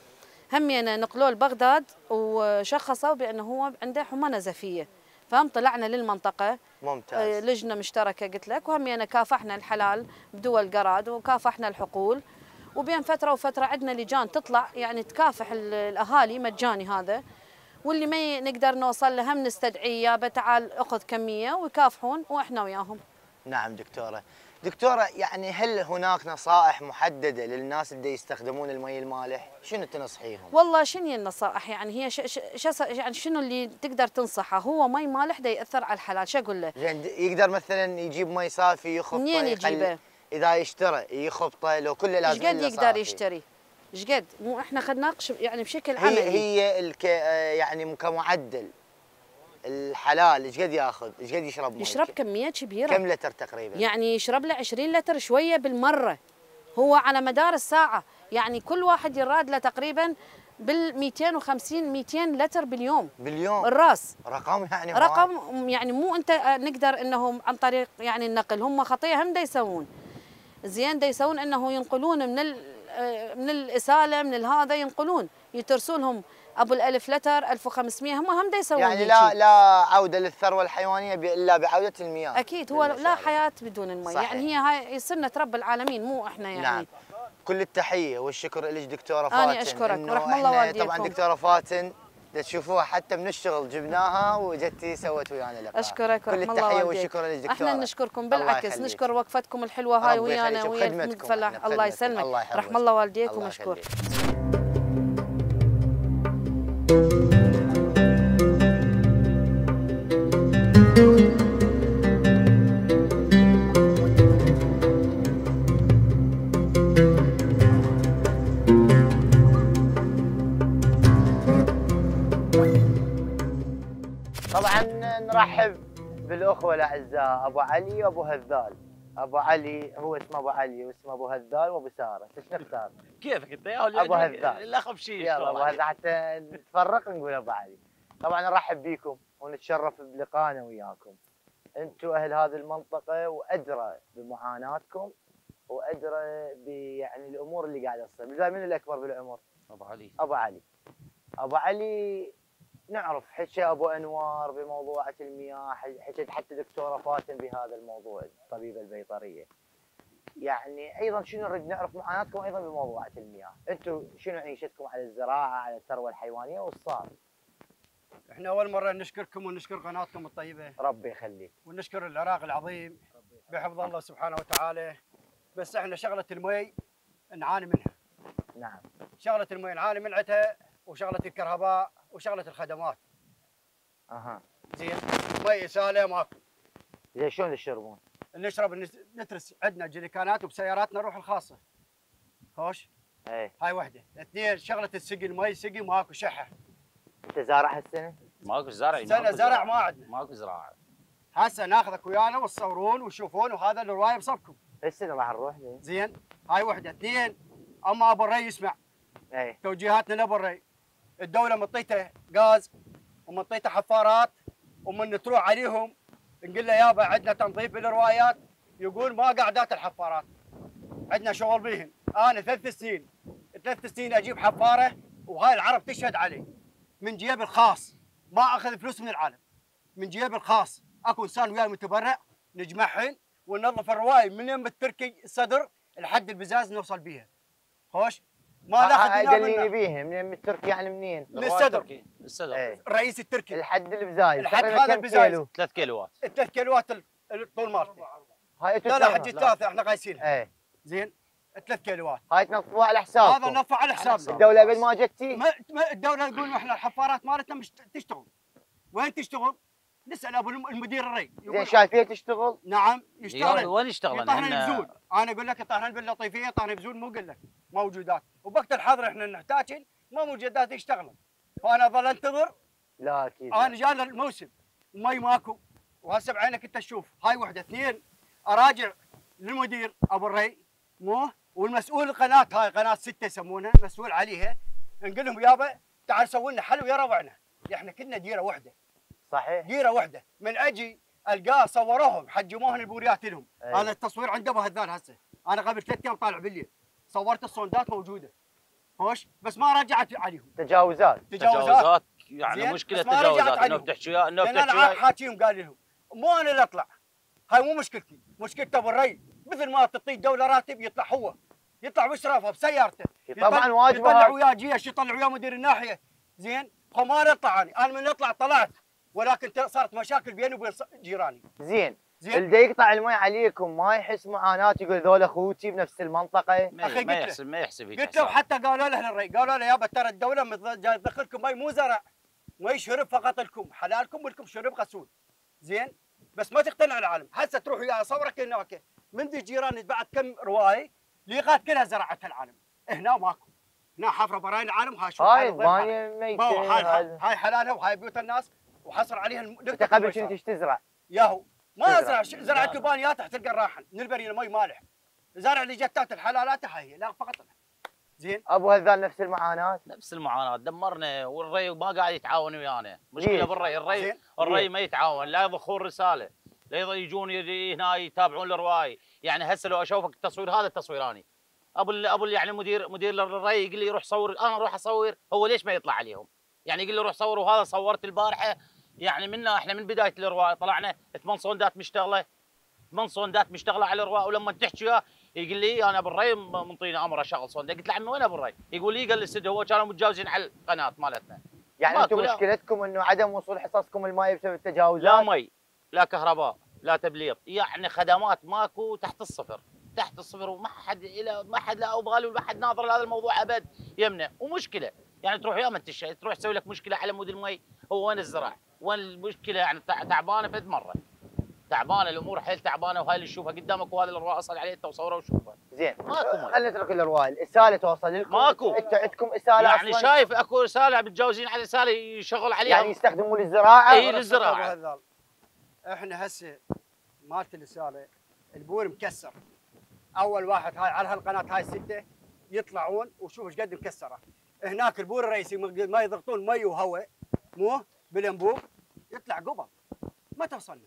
Speaker 3: همينا نقلوه لبغداد وشخصوا بانه هو عنده حمى نزفيه، فهم طلعنا للمنطقه.
Speaker 1: ممتاز.
Speaker 3: لجنه مشتركه قلت لك، وهمينا كافحنا الحلال بدول جراد وكافحنا الحقول، وبين فتره وفتره عندنا لجان تطلع يعني تكافح الاهالي مجاني هذا، واللي ما نقدر نوصل له هم نستدعيه تعال اخذ كميه ويكافحون واحنا وياهم.
Speaker 1: نعم دكتوره. دكتوره يعني هل هناك نصائح محدده للناس اللي يستخدمون المي المالح؟ شنو تنصحيهم؟
Speaker 3: والله شنو هي النصائح؟ يعني هي ش... ش... ش... يعني شنو اللي تقدر تنصحه؟ هو مي مالح دا ياثر على الحلال، شو اقول له؟
Speaker 1: يعني يقدر مثلا يجيب مي صافي يخبطه؟
Speaker 3: منين يجيبه؟
Speaker 1: اذا يشترى يخبطه، لو كله لازم
Speaker 3: ايش قد يقدر يشتري؟ ايش قد؟ مو احنا خلينا نناقش يعني بشكل
Speaker 1: هي
Speaker 3: عملي.
Speaker 1: هي الك يعني كمعدل الحلال ايش قد ياخذ؟ ايش قد يشرب مي؟
Speaker 3: يشرب كميه كبيره.
Speaker 1: كم لتر تقريبا؟
Speaker 3: يعني يشرب له عشرين لتر شويه بالمره. هو على مدار الساعه، يعني كل واحد يراد له تقريبا بال مئتين وخمسين مئتين لتر باليوم.
Speaker 1: باليوم
Speaker 3: الراس
Speaker 1: رقم يعني
Speaker 3: رقم يعني مو انت نقدر انهم عن طريق يعني النقل، هم خطيه هم دا يسوون زين، دا يسوون انه ينقلون من من الاساله من هذا، ينقلون يترسون لهم ابو الالف لتر ألف وخمسمئة، هم هم دا يسوون
Speaker 1: يعني لا لا عوده للثروه الحيوانيه الا بعوده المياه.
Speaker 3: اكيد هو لا حياه بدون المي.
Speaker 1: صحيح.
Speaker 3: يعني هي هاي سنه رب العالمين مو احنا يعني.
Speaker 1: نعم. كل التحيه والشكر لك دكتوره فاتن.
Speaker 3: انا اشكرك ورحم الله والديكم.
Speaker 1: طبعا دكتوره فاتن تشوفوها حتى من الشغل جبناها وجتي سوت ويانا لقاء.
Speaker 3: اشكرك ورحم الله
Speaker 1: كل التحيه
Speaker 3: والديك.
Speaker 1: والشكر لك دكتوره.
Speaker 3: احنا نشكركم بالعكس، نشكر وقفتكم الحلوه هاي ويانا ويا الفلاح. الله يسلمك. رحم الله والديك ومشكور.
Speaker 1: طبعا نرحب بالاخوه الاعزاء ابو علي وابو هذال. ابو علي هو اسمه ابو علي واسمه ابو هذال وابو ساره، ايش نختار؟
Speaker 4: كيفك انت يا
Speaker 1: ابو هذال.
Speaker 4: اللقب شيء
Speaker 1: يلا ابو هذال حتى نتفرق نقول ابو علي. طبعا نرحب بيكم ونتشرف بلقائنا وياكم. انتم اهل هذه المنطقه وادرى بمعاناتكم وادرى يعني الامور اللي قاعده تصير. بالبدايه من الاكبر بالعمر؟
Speaker 4: ابو علي.
Speaker 1: ابو علي. ابو علي نعرف حكى ابو انوار بموضوعة المياه، حكت حتى دكتوره فاتن بهذا الموضوع الطبيبه البيطريه. يعني ايضا شنو نريد نعرف معاناتكم ايضا بموضوعة المياه، انتم شنو عيشتكم على الزراعه على الثروه الحيوانيه والصار؟
Speaker 5: احنا اول مره نشكركم ونشكر قناتكم الطيبه.
Speaker 1: ربي يخليك.
Speaker 5: ونشكر العراق العظيم بحفظ الله سبحانه وتعالى. بس احنا شغله المي نعاني منها.
Speaker 1: نعم.
Speaker 5: شغله المي نعاني منعتها، وشغله الكهرباء وشغله الخدمات.
Speaker 1: اها.
Speaker 5: زين. مي ساله ماكو.
Speaker 1: زين شلون تشربون؟
Speaker 5: نشرب نترس عندنا جريكانات وبسياراتنا نروح الخاصه. خوش؟
Speaker 1: ايه.
Speaker 5: هاي وحده. اثنين شغله السقي، المي سقي ماكو شحه.
Speaker 1: انت زارع هالسنه؟
Speaker 4: ماكو زرع.
Speaker 5: السنه زرع ما عندنا.
Speaker 4: ماكو زراعه.
Speaker 5: هسه ناخذك ويانا وتصورون وتشوفون وهذا الروايه بصفكم.
Speaker 1: السنه راح نروح.
Speaker 5: زين. هاي وحده. اثنين اما ابو الري يسمع.
Speaker 1: ايه.
Speaker 5: توجيهاتنا لابو الري. الدوله مطيته غاز ومطيته حفارات، ومن تروح عليهم نقول له يابا عندنا تنظيف بالروايات، يقول ما قعدات الحفارات. عندنا شغل بيهم. انا ثلاث سنين ثلاث سنين اجيب حفاره وهاي العرب تشهد علي. من جيب الخاص، ما اخذ فلوس من العالم. من جيب الخاص، اكو انسان وياي متبرع نجمعهن وننظف الروايه من يم التركي الصدر لحد البزاز نوصل بيها. خوش؟ ما ناخذ دينار منه.
Speaker 1: دليني بيهم من التركي يعني منين؟
Speaker 5: من الصدر.
Speaker 4: الصدر.
Speaker 1: ايه.
Speaker 5: الرئيس التركي.
Speaker 1: الحد البزايد.
Speaker 5: الحد هذا البزايد.
Speaker 4: ثلاث كيلوات.
Speaker 5: ثلاث كيلوات الطول مالته.
Speaker 1: هاي
Speaker 5: لا لا حجي ثلاثه احنا قايسينها.
Speaker 1: ايه.
Speaker 5: زين. ثلاث كيلوات.
Speaker 1: هاي تنظفوها على حسابكم.
Speaker 5: هذا نظفه على حسابنا.
Speaker 1: الدولة قد ما جتي؟
Speaker 5: ما الدولة تقول احنا الحفارات مالتنا مش تشتغل. وين تشتغل؟ نسأل ابو المدير الري.
Speaker 1: زين شايفيه تشتغل؟
Speaker 5: نعم يشتغل.
Speaker 4: وين يشتغل؟
Speaker 5: يطهرن بزول. انا اقول لك طهرن باللطيفية، طهرن بزول مو اقول لك موجودات، وبوقت الحظر احنا نحتاجن ما موجودات يشتغلن. فانا ظل انتظر.
Speaker 1: لا اكيد.
Speaker 5: انا جانا الموسم مي ماكو، وهسه بعينك انت تشوف. هاي وحده. اثنين اراجع للمدير ابو الري مو والمسؤول القناه، هاي قناه سته يسمونها، مسؤول عليها، نقول لهم يابا تعال سووا لنا حل ويا ربعنا، احنا كنا ديره واحده.
Speaker 1: صحيح.
Speaker 5: ديره واحده، من اجي القاه صوروهم حجموهن البوريات لهم.
Speaker 1: أيه.
Speaker 5: انا التصوير عند ابو هذال هسه، انا قبل ثلاث ايام طالع بالليل، صورت الصوندات موجوده. خوش؟ بس ما رجعت عليهم.
Speaker 1: تجاوزات.
Speaker 5: تجاوزات.
Speaker 4: تجاوزات يعني مشكله تجاوزات انه بتحكي انه
Speaker 5: بتحكي. انا حاكيهم قال لهم مو انا اللي اطلع، هاي مو مشكلتي، مشكلته ابو الري. مثل ما تعطي الدوله راتب يطلع هو، يطلع باشرافه بسيارته.
Speaker 1: طبعا واجبه.
Speaker 5: يطلع وياه جيش، يطلع وياه مدير الناحيه. زين؟ فما اطلع انا، انا من اطلع طلعت، ولكن صارت مشاكل بيني وبين جيراني.
Speaker 1: زين.
Speaker 5: زين.
Speaker 1: اللي يقطع المي عليكم ما يحس معاناه، يقول ذول اخوتي بنفس المنطقه.
Speaker 4: اخي ما يحسب ما يحسب هيك.
Speaker 5: قلت له حتى قالوا له للري، قالوا له يابا ترى الدوله تدخلكم مي مو زرع، مي شرب فقط لكم، حلالكم ولكم شرب غسول. زين؟ بس ما تقتنع العالم، هسه تروح وياه اصورك هناك من ذي جيراني بعد كم روايه ليقات كلها زرعتها العالم، هنا ماكو. هنا حفره براين العالم وهاي شوف
Speaker 1: هاي
Speaker 5: الضيف هاي.
Speaker 1: ماي ميته
Speaker 5: هاي
Speaker 1: هذا.
Speaker 5: هاي حلالها وهاي بيوت الناس وحصر عليها الم-
Speaker 1: انت قبل كنت ايش تزرع؟
Speaker 5: ياهو ما
Speaker 1: تزرع.
Speaker 5: ازرع ش- زرعت لبانيات تحت القراحن من البرينه مي مالح. زرع اللي جتات الحلالات هاي هي لا فقط. زين
Speaker 1: ابو هذال نفس المعاناه.
Speaker 4: نفس المعاناه دمرنا والري ما قاعد يتعاون ويانا، مشكله
Speaker 1: ليش؟
Speaker 4: بالري، الري
Speaker 5: زين.
Speaker 4: الري
Speaker 1: ليش؟
Speaker 4: ما يتعاون، لا يضخون رساله، لا يض- يجون ي- هنا يتابعون الرواي، يعني هسه لو اشوفك التصوير هذا التصويراني ابو ال- ابو ال- يعني مدير مدير الري يقول لي روح صور، انا اروح اصور، هو ليش ما يطلع عليهم؟ يعني يقول لي روح صور، وهذا صورت البارحه، يعني منا احنا من بدايه الرواي طلعنا ثمان صوندات مشتغله، ثمان صوندات مشتغله على الرواء، ولما تحكي وياه يقول لي انا ابو الري منطيني امر اشغل صونده، قلت له عمي وين ابو الري؟ يقول لي قال لي السد هو كانوا متجاوزين على القناه مالتنا.
Speaker 1: يعني
Speaker 4: ماكو
Speaker 1: انتم
Speaker 4: لا.
Speaker 1: مشكلتكم انه عدم وصول حصصكم الماء بسبب التجاوزات؟
Speaker 4: لا مي، لا كهرباء، لا تبليط، يعني خدمات ماكو تحت الصفر، تحت الصفر، وما حد الى ما حد لا ابغى له وما حد ناظر لهذا الموضوع ابد يمنع، ومشكله يعني تروح يا من تشتري تروح تسوي لك مشكله على مود المي، هو وين الزراع؟ وين المشكله؟ يعني تع- تعبانه فد مره. تعبانه الامور حيل تعبانه، وهاي اللي تشوفها قدامك وهذا الرواء اصل عليه انت وصوره وشوفه.
Speaker 1: زين
Speaker 4: ماكو مي.
Speaker 1: خلينا نترك الارواح، الاساله توصل لكم؟
Speaker 4: ماكو.
Speaker 1: انتم عندكم اساله
Speaker 4: يعني
Speaker 1: أصلاً؟
Speaker 4: شايف اكو رساله متجاوزين على رساله يشغل عليها.
Speaker 1: يعني يستخدموا للزراعه؟
Speaker 4: إيه، للزراعة.
Speaker 5: أبو هذال. احنا هسه مالت الرساله البور مكسر. اول واحد هاي على هالقناه هاي السته يطلعون وشوف ايش قد مكسره. هناك البور الرئيسي ما يضغطون مي وهواء مو بالانبوب يطلع قبل ما توصلنا.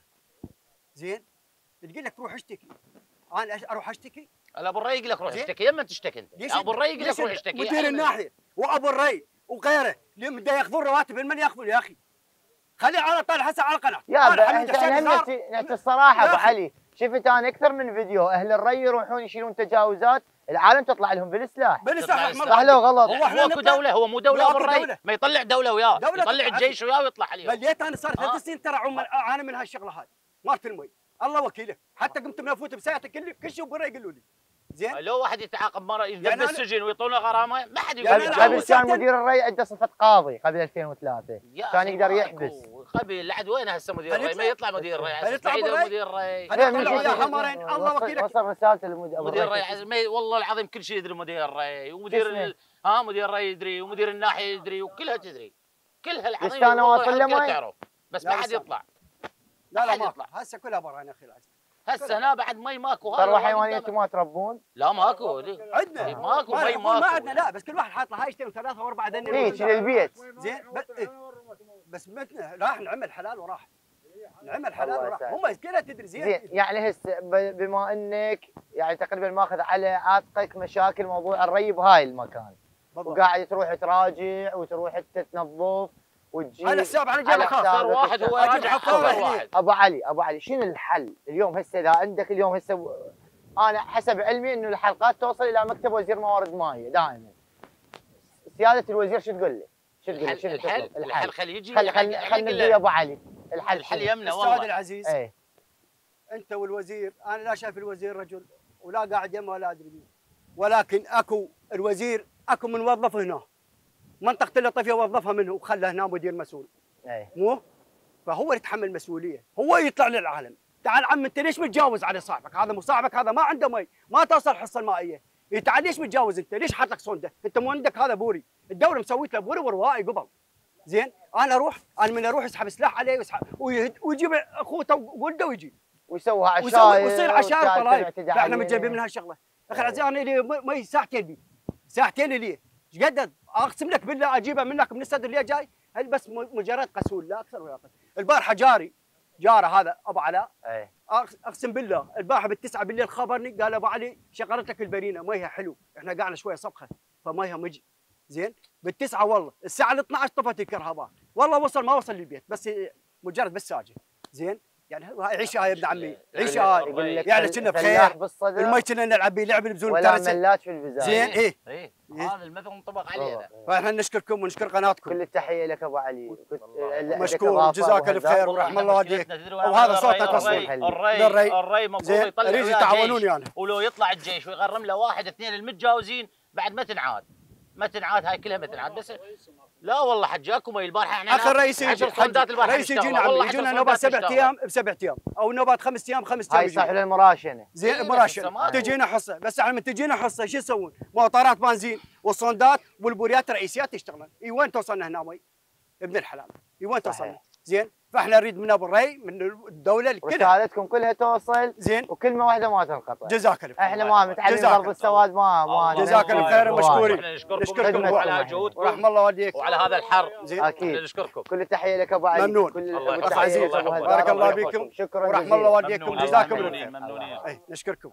Speaker 5: زين تقول لك روح اشتكي. انا أش- اروح اشتكي؟
Speaker 4: لا ابو الري يقول لك روح
Speaker 5: زين.
Speaker 4: اشتكي، يما تشتكي انت.
Speaker 5: ليش
Speaker 4: ابو الري يقول لك
Speaker 5: ليش
Speaker 4: روح اشتكي.
Speaker 5: مدير
Speaker 4: أنا-
Speaker 5: الناحيه وابو الري وغيره اللي بده ياخذون رواتب من ياخذون يا اخي. خليه على طال هسه على القناه.
Speaker 1: يا
Speaker 5: أنا
Speaker 1: ب-
Speaker 5: حميد
Speaker 1: انت
Speaker 5: حسين
Speaker 1: انا
Speaker 5: زار.
Speaker 1: نفسي نفس الصراحه
Speaker 5: يا
Speaker 1: ابو
Speaker 5: أخي.
Speaker 1: علي، شفت انا اكثر من فيديو اهل الري يروحون يشيلون تجاوزات، العالم تطلع لهم بالسلاح.
Speaker 5: بالسلاح
Speaker 4: تطلع
Speaker 5: احمر
Speaker 1: صح لو غلط؟
Speaker 5: هو احنا
Speaker 4: هو اكو
Speaker 5: نطلع-
Speaker 4: دوله، هو مو دوله
Speaker 5: لا،
Speaker 4: ابو
Speaker 5: أكو
Speaker 4: الري،
Speaker 5: دولة.
Speaker 4: ما يطلع دوله وياه،
Speaker 5: دولة
Speaker 4: يطلع
Speaker 5: تطلع.
Speaker 4: الجيش وياه ويطلع عليهم.
Speaker 5: مليت انا صار
Speaker 4: آه.
Speaker 5: ثلاث سنين ترى عم- اعاني من هالشغله هاي مالت المي. الله وكيله حتى قمت منفوت بسيارتي كل كل شيء برا يقولوا لي. زين
Speaker 4: لو واحد يتعاقب مره يذب
Speaker 5: يعني أنا-
Speaker 4: السجن ويعطونه غرامه ما حد
Speaker 5: يعني
Speaker 4: يقول
Speaker 5: أنا
Speaker 1: قبل
Speaker 4: له
Speaker 5: أول
Speaker 1: قبل كان
Speaker 5: ساعتين-
Speaker 1: مدير الري عنده صفه قاضي قبل ألفين وثلاثة
Speaker 4: يا
Speaker 1: كان
Speaker 4: أخي
Speaker 1: يقدر
Speaker 4: ماكو.
Speaker 1: يحبس.
Speaker 4: غبي لعد وين هسه مدير
Speaker 5: هل
Speaker 4: الري؟
Speaker 5: يطلع؟
Speaker 4: ما يطلع مدير الري،
Speaker 5: هل يطلع
Speaker 4: بعيد
Speaker 5: أبو الري؟
Speaker 4: مدير الري.
Speaker 5: هل
Speaker 1: لا،
Speaker 5: يطلع
Speaker 1: مش-
Speaker 5: يا حمرين الله
Speaker 1: وصل-
Speaker 5: وكيلك.
Speaker 1: وصل رسالته للمدير
Speaker 4: مدير الري عز- ما- والله العظيم كل شيء يدري مدير الري، ومدير
Speaker 1: اسمه؟
Speaker 4: ال... ها مدير الري يدري، ومدير الناحيه يدري، وكلها تدري، كلها العظيم
Speaker 1: لسه أنا
Speaker 4: والله
Speaker 1: واصل
Speaker 4: العظيم كلها
Speaker 1: لمي؟
Speaker 4: تعرف، بس
Speaker 5: لا
Speaker 4: ما حد
Speaker 5: بس-
Speaker 4: يطلع.
Speaker 5: لا لا
Speaker 4: حد
Speaker 5: ما
Speaker 4: يطلع.
Speaker 5: هسه كلها برا يا اخي العزيز.
Speaker 4: هسه هنا بعد مي ماكو.
Speaker 1: ترى
Speaker 4: هذا
Speaker 1: حيوانات
Speaker 4: قدامك.
Speaker 1: ما تربون؟
Speaker 4: لا ماكو.
Speaker 5: عندنا
Speaker 4: إيه، ماكو
Speaker 5: ما
Speaker 4: مي
Speaker 5: يحطون ما
Speaker 4: ماكو.
Speaker 5: عندنا لا بس كل واحد حاط له هاي يشتري ثلاثه واربعه دنيا.
Speaker 1: هيك للبيت.
Speaker 5: زين ب- إيه. بس متنا راح نعمل حلال وراح نعمل حلال
Speaker 1: الله
Speaker 5: وراح
Speaker 1: يسعدك.
Speaker 5: هم كلها تدري زين.
Speaker 1: زين يعني هسه ب- بما انك يعني تقريبا ماخذ على عاتقك مشاكل موضوع الري بهاي المكان،
Speaker 5: بالضبط.
Speaker 1: وقاعد تروح تراجع وتروح انت تنظف وتجيب
Speaker 5: على حساب على
Speaker 1: على
Speaker 5: جيبه خاص.
Speaker 1: حساب-
Speaker 4: صار واحد هو
Speaker 5: أجيب
Speaker 4: راجع
Speaker 5: حفارة
Speaker 4: اول
Speaker 5: هني.
Speaker 4: واحد.
Speaker 1: ابو علي ابو علي شنو الحل اليوم هسه اذا عندك اليوم هسه و- انا حسب علمي انه الحلقات توصل الى مكتب وزير موارد مائيه دائما. سياده الوزير شو تقول لي؟ شو تقول لي؟
Speaker 4: الحل
Speaker 1: شنو
Speaker 4: الحل
Speaker 1: تطلب؟
Speaker 4: الحل خلي يجي
Speaker 1: خلي خلي
Speaker 4: الحل-
Speaker 1: خلي
Speaker 4: الحل-
Speaker 1: نبدا يا ابو علي. الحل
Speaker 4: الحل
Speaker 1: شنو؟
Speaker 4: يمنا
Speaker 5: استاذ
Speaker 4: والله.
Speaker 5: العزيز
Speaker 1: ايه
Speaker 5: انت والوزير انا لا شايف الوزير رجل ولا قاعد يمه ولا ادري مين، ولكن اكو الوزير اكو من وظف هنا منطقه اللطيفيه وظفها منه وخلى هنا مدير مسؤول
Speaker 1: ايه
Speaker 5: مو فهو يتحمل مسؤوليه هو يطلع للعالم. تعال عم انت ليش متجاوز على صاحبك؟ هذا مو صاحبك، هذا ما عنده مي ما توصل الحصه المائيه. إيه تعال ليش متجاوز انت؟ ليش حاط لك صونده؟ انت مو عندك هذا بوري، الدوله مسويت له بوري وروائي قبل. زين انا اروح انا من اروح يسحب سلاح عليه ويسحب ويهد- ويجيب اخوته وولده ويجي
Speaker 1: ويسوها عشاير
Speaker 5: ويسوي ويصير عشائر
Speaker 1: وتعال
Speaker 5: طلايب.
Speaker 1: تعتدي
Speaker 5: فاحنا
Speaker 1: علينا.
Speaker 5: متجيبين من هالشغله. اخي العزيز انا لي مي ساعتين بي ساعتين لي ايش قد اقسم لك بالله اجيبها منك من الصدر اللي جاي هل بس م- مجرد قسول لا اكثر ولا اقل. البارحه جاري جاره هذا ابو علاء
Speaker 1: ايه
Speaker 5: أقس- اقسم بالله البارحه بالتسعه بالليل خبرني قال ابو علي شغلت لك البرينه ميها حلو احنا قعدنا شويه صبخه فميها مجي زين بالتسعه والله الساعه ال اثنعش طفت الكهرباء والله وصل ما وصل للبيت بس مجرد بس ساجي زين يعني هاي عيشه هاي يا ابن عمي عيشه هاي
Speaker 1: يقول لك
Speaker 5: يعني
Speaker 1: فل-
Speaker 5: كنا
Speaker 1: فلاح
Speaker 5: بخير
Speaker 1: بالصدر
Speaker 5: المي كنا نلعب بيه لعب البزول
Speaker 1: ولا
Speaker 5: مترسل
Speaker 1: ملاك في البزاز.
Speaker 5: زين ايه
Speaker 4: ايه
Speaker 5: إيه.
Speaker 4: هذا المثل انطبق علينا.
Speaker 5: فاحنا نشكركم ونشكر قناتكم
Speaker 1: كل التحيه لك ابو علي كنت عندك
Speaker 5: مشكور
Speaker 1: إضافة
Speaker 5: جزاك
Speaker 1: أبو
Speaker 5: الف
Speaker 1: هزاز؟
Speaker 5: خير
Speaker 4: والله
Speaker 5: ورحم
Speaker 4: إحنا
Speaker 5: الله
Speaker 4: مشكلتنا
Speaker 5: والديك
Speaker 4: تدري وين؟
Speaker 5: وهذا صوتك
Speaker 4: الري-
Speaker 5: أصلاً.
Speaker 4: الري
Speaker 5: للري.
Speaker 4: الري الري مفروض
Speaker 5: زين
Speaker 4: يطلع
Speaker 5: يريد
Speaker 4: وياه
Speaker 5: يتعاونون
Speaker 4: جيش،
Speaker 5: يعني
Speaker 4: ولو يطلع الجيش ويغرم له واحد اثنين المتجاوزين بعد ما تنعاد. متنعات هاي كلها متنعات بس. لا والله حجي اكو مي البارحه احنا
Speaker 5: اخر رئيس يجي رئيس يجينا عم يجونا نوبات سبع ايام بسبع ايام او نوبات خمس ايام خمس ايام.
Speaker 1: هاي صح للمراشنه.
Speaker 5: زين المراشنه تجينا حصه، بس احنا من تجينا حصه شو يسوون؟ موطارات بنزين والصندات والبوريات الرئيسيات تشتغلن. اي وين توصلنا هنا مي؟ ابن الحلال، اي وين توصلنا؟ زين فاحنا نريد من ابو الري من الدوله كلها
Speaker 1: رسالتكم كلها توصل
Speaker 5: زين
Speaker 1: وكلمه واحده ما تنقطع.
Speaker 5: جزاك الله خير.
Speaker 1: احنا ما متعلمين ارض السواد ما ما
Speaker 5: جزاك الله خير مشكورين.
Speaker 4: نشكركم على جهودكم
Speaker 5: ورحم الله والديك
Speaker 4: وعلى هذا الحر.
Speaker 5: زين
Speaker 1: اكيد
Speaker 4: نشكركم.
Speaker 1: كل التحيه لك ابو علي.
Speaker 5: ممنون.
Speaker 1: كل
Speaker 4: الله
Speaker 5: اخ عزيز بارك الله بكم.
Speaker 1: شكرا
Speaker 5: ورحم الله والديكم جزاكم الله خير.
Speaker 4: ممنونين.
Speaker 5: اي نشكركم.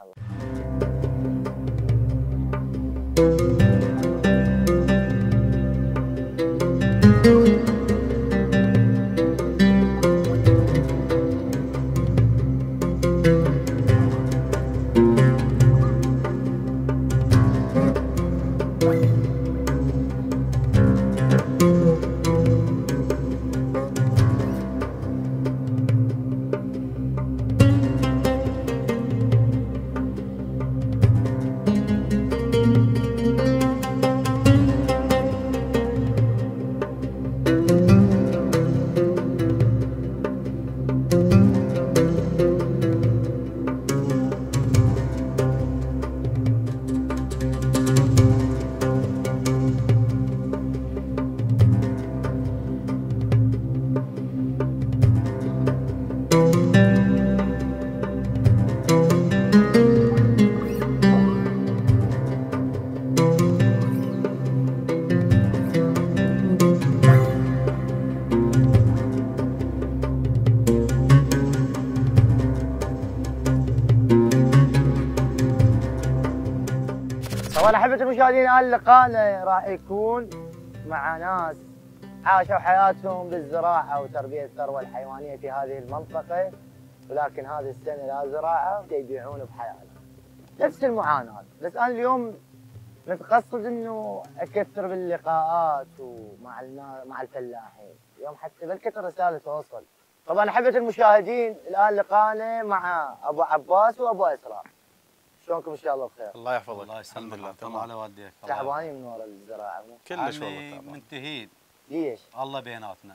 Speaker 1: طبعا احبة المشاهدين الان لقاءنا راح يكون مع ناس عاشوا حياتهم بالزراعه وتربيه الثروه الحيوانيه في هذه المنطقه، ولكن هذه السنه لا زراعه يبيعون بحياتهم. نفس المعاناه، بس انا اليوم متقصد انه اكثر باللقاءات ومع مع الفلاحين، اليوم حتى بالكثر رساله توصل. طبعا احبة المشاهدين الان لقاءنا مع ابو عباس وابو اسراء. شلونكم ان شاء الله بخير؟
Speaker 6: الله يحفظك.
Speaker 7: الله يسلمك.
Speaker 6: الحمد لله
Speaker 7: تمام على والديك.
Speaker 1: تعبانين من وراء الزراعه مو؟
Speaker 6: كلش
Speaker 7: عمي
Speaker 6: والله تعبان.
Speaker 7: منتهين.
Speaker 1: ليش؟
Speaker 7: الله بيناتنا.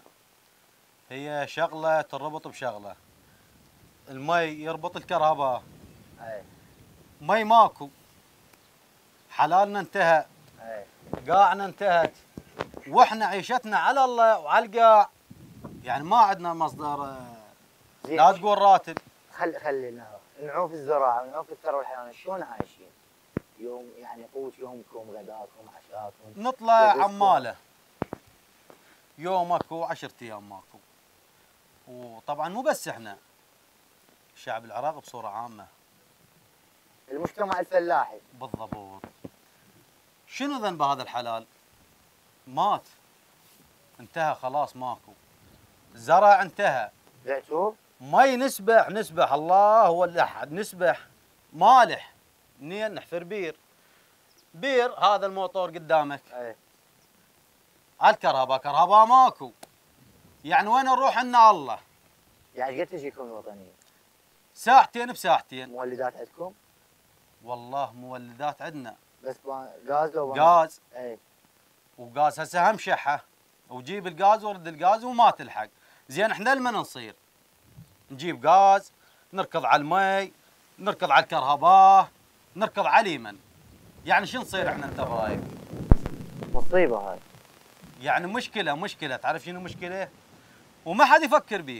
Speaker 7: هي شغله تربط بشغله. المي يربط الكهرباء.
Speaker 1: اي
Speaker 7: مي ماكو. حلالنا انتهى.
Speaker 1: اي
Speaker 7: قاعنا انتهت. واحنا عيشتنا على الله وعلى القاع. يعني ما عندنا مصدر.
Speaker 1: زين.
Speaker 7: لا تقول راتب.
Speaker 1: خل خلينا نعوف الزراعه ونعوف الثروه الحيوانيه، شلون عايشين؟ يوم يعني قوت يومكم، غداكم، عشاءكم.
Speaker 7: نطلع
Speaker 1: رزقكم.
Speaker 7: عماله. يوم اكو عشرة ايام ماكو. وطبعا مو بس احنا. الشعب العراقي بصوره عامه.
Speaker 1: المجتمع الفلاحي.
Speaker 7: بالضبط. شنو ذنب هذا الحلال؟ مات. انتهى خلاص ماكو. زرع انتهى.
Speaker 1: بعتوه؟
Speaker 7: مي نسبح نسبح الله هو اللي احد نسبح مالح. منين نحفر بير. بير هذا الموتور قدامك.
Speaker 1: اي
Speaker 7: الكهرباء كهرباء ماكو. يعني وين نروح عنا الله؟
Speaker 1: يعني قد تجيكم الوطنيه؟
Speaker 7: ساعتين بساعتين.
Speaker 1: مولدات عندكم؟
Speaker 7: والله مولدات عندنا.
Speaker 1: بس با- غاز لو با-
Speaker 7: غاز.
Speaker 1: اي
Speaker 7: وغاز هسه هم شحه. وجيب الغاز ورد الغاز وما تلحق. زين احنا لمن نصير؟ نجيب غاز، نركض على المي، نركض على الكهرباء، نركض على اليمن. يعني شو نصير احنا انت برايك؟
Speaker 1: مصيبه هاي.
Speaker 7: يعني مشكله مشكله، تعرف شنو مشكله؟ وما حد يفكر بيك.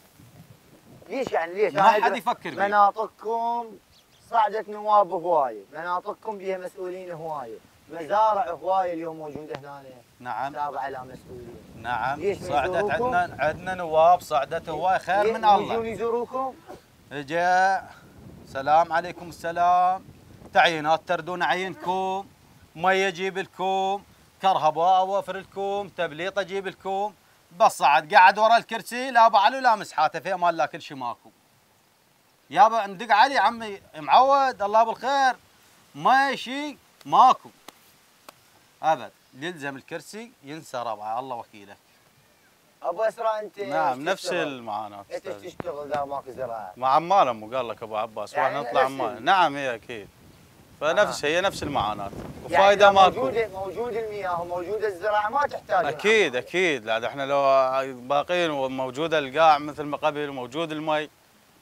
Speaker 1: ليش يعني ليش؟
Speaker 7: ما
Speaker 1: أنا
Speaker 7: حد
Speaker 1: أدري
Speaker 7: يفكر بيك.
Speaker 1: مناطقكم صعدت نواب هوايه، مناطقكم بها مسؤولين هوايه، مزارع هوايه اليوم موجوده هنا
Speaker 7: نعم
Speaker 1: تابعه لمسؤولين.
Speaker 7: نعم
Speaker 1: ليش
Speaker 7: صعدت
Speaker 1: يزوروكم؟
Speaker 7: عندنا عندنا نواب صعدت هواي خير من
Speaker 1: يجون
Speaker 7: الله.
Speaker 1: يزوروكم؟
Speaker 7: اجا سلام عليكم السلام، تعيينات تردون عينكم، مي اجيب لكم، كهرباء اوفر لكم، تبليط اجيب لكم، بس صعد قاعد ورا الكرسي لا بعلو لا مسحاته في امان الله كل شيء ماكو. يابا ندق علي عمي معود الله بالخير، ماشي ماكو ابد. يلزم الكرسي ينسى ربعه الله وكيله.
Speaker 1: ابو اسراء انت
Speaker 6: نعم
Speaker 1: إيش
Speaker 6: نفس
Speaker 1: تشتغل؟
Speaker 6: المعاناه
Speaker 1: انت
Speaker 6: استاذ.
Speaker 1: إيش تشتغل ذا ماكو زراعه؟
Speaker 6: مع عماله مو قال لك ابو عباس
Speaker 1: يعني
Speaker 6: واحنا نطلع
Speaker 1: نفس
Speaker 6: عماله.
Speaker 1: ال-
Speaker 6: نعم هي اكيد. فنفس هي نفس المعاناه.
Speaker 7: فايده
Speaker 1: يعني
Speaker 7: ماكو.
Speaker 1: موجوده موجوده المياه وموجوده الزراعه ما تحتاج.
Speaker 7: اكيد اكيد، لا احنا لو باقيين وموجوده القاع مثل ما قبل وموجود المي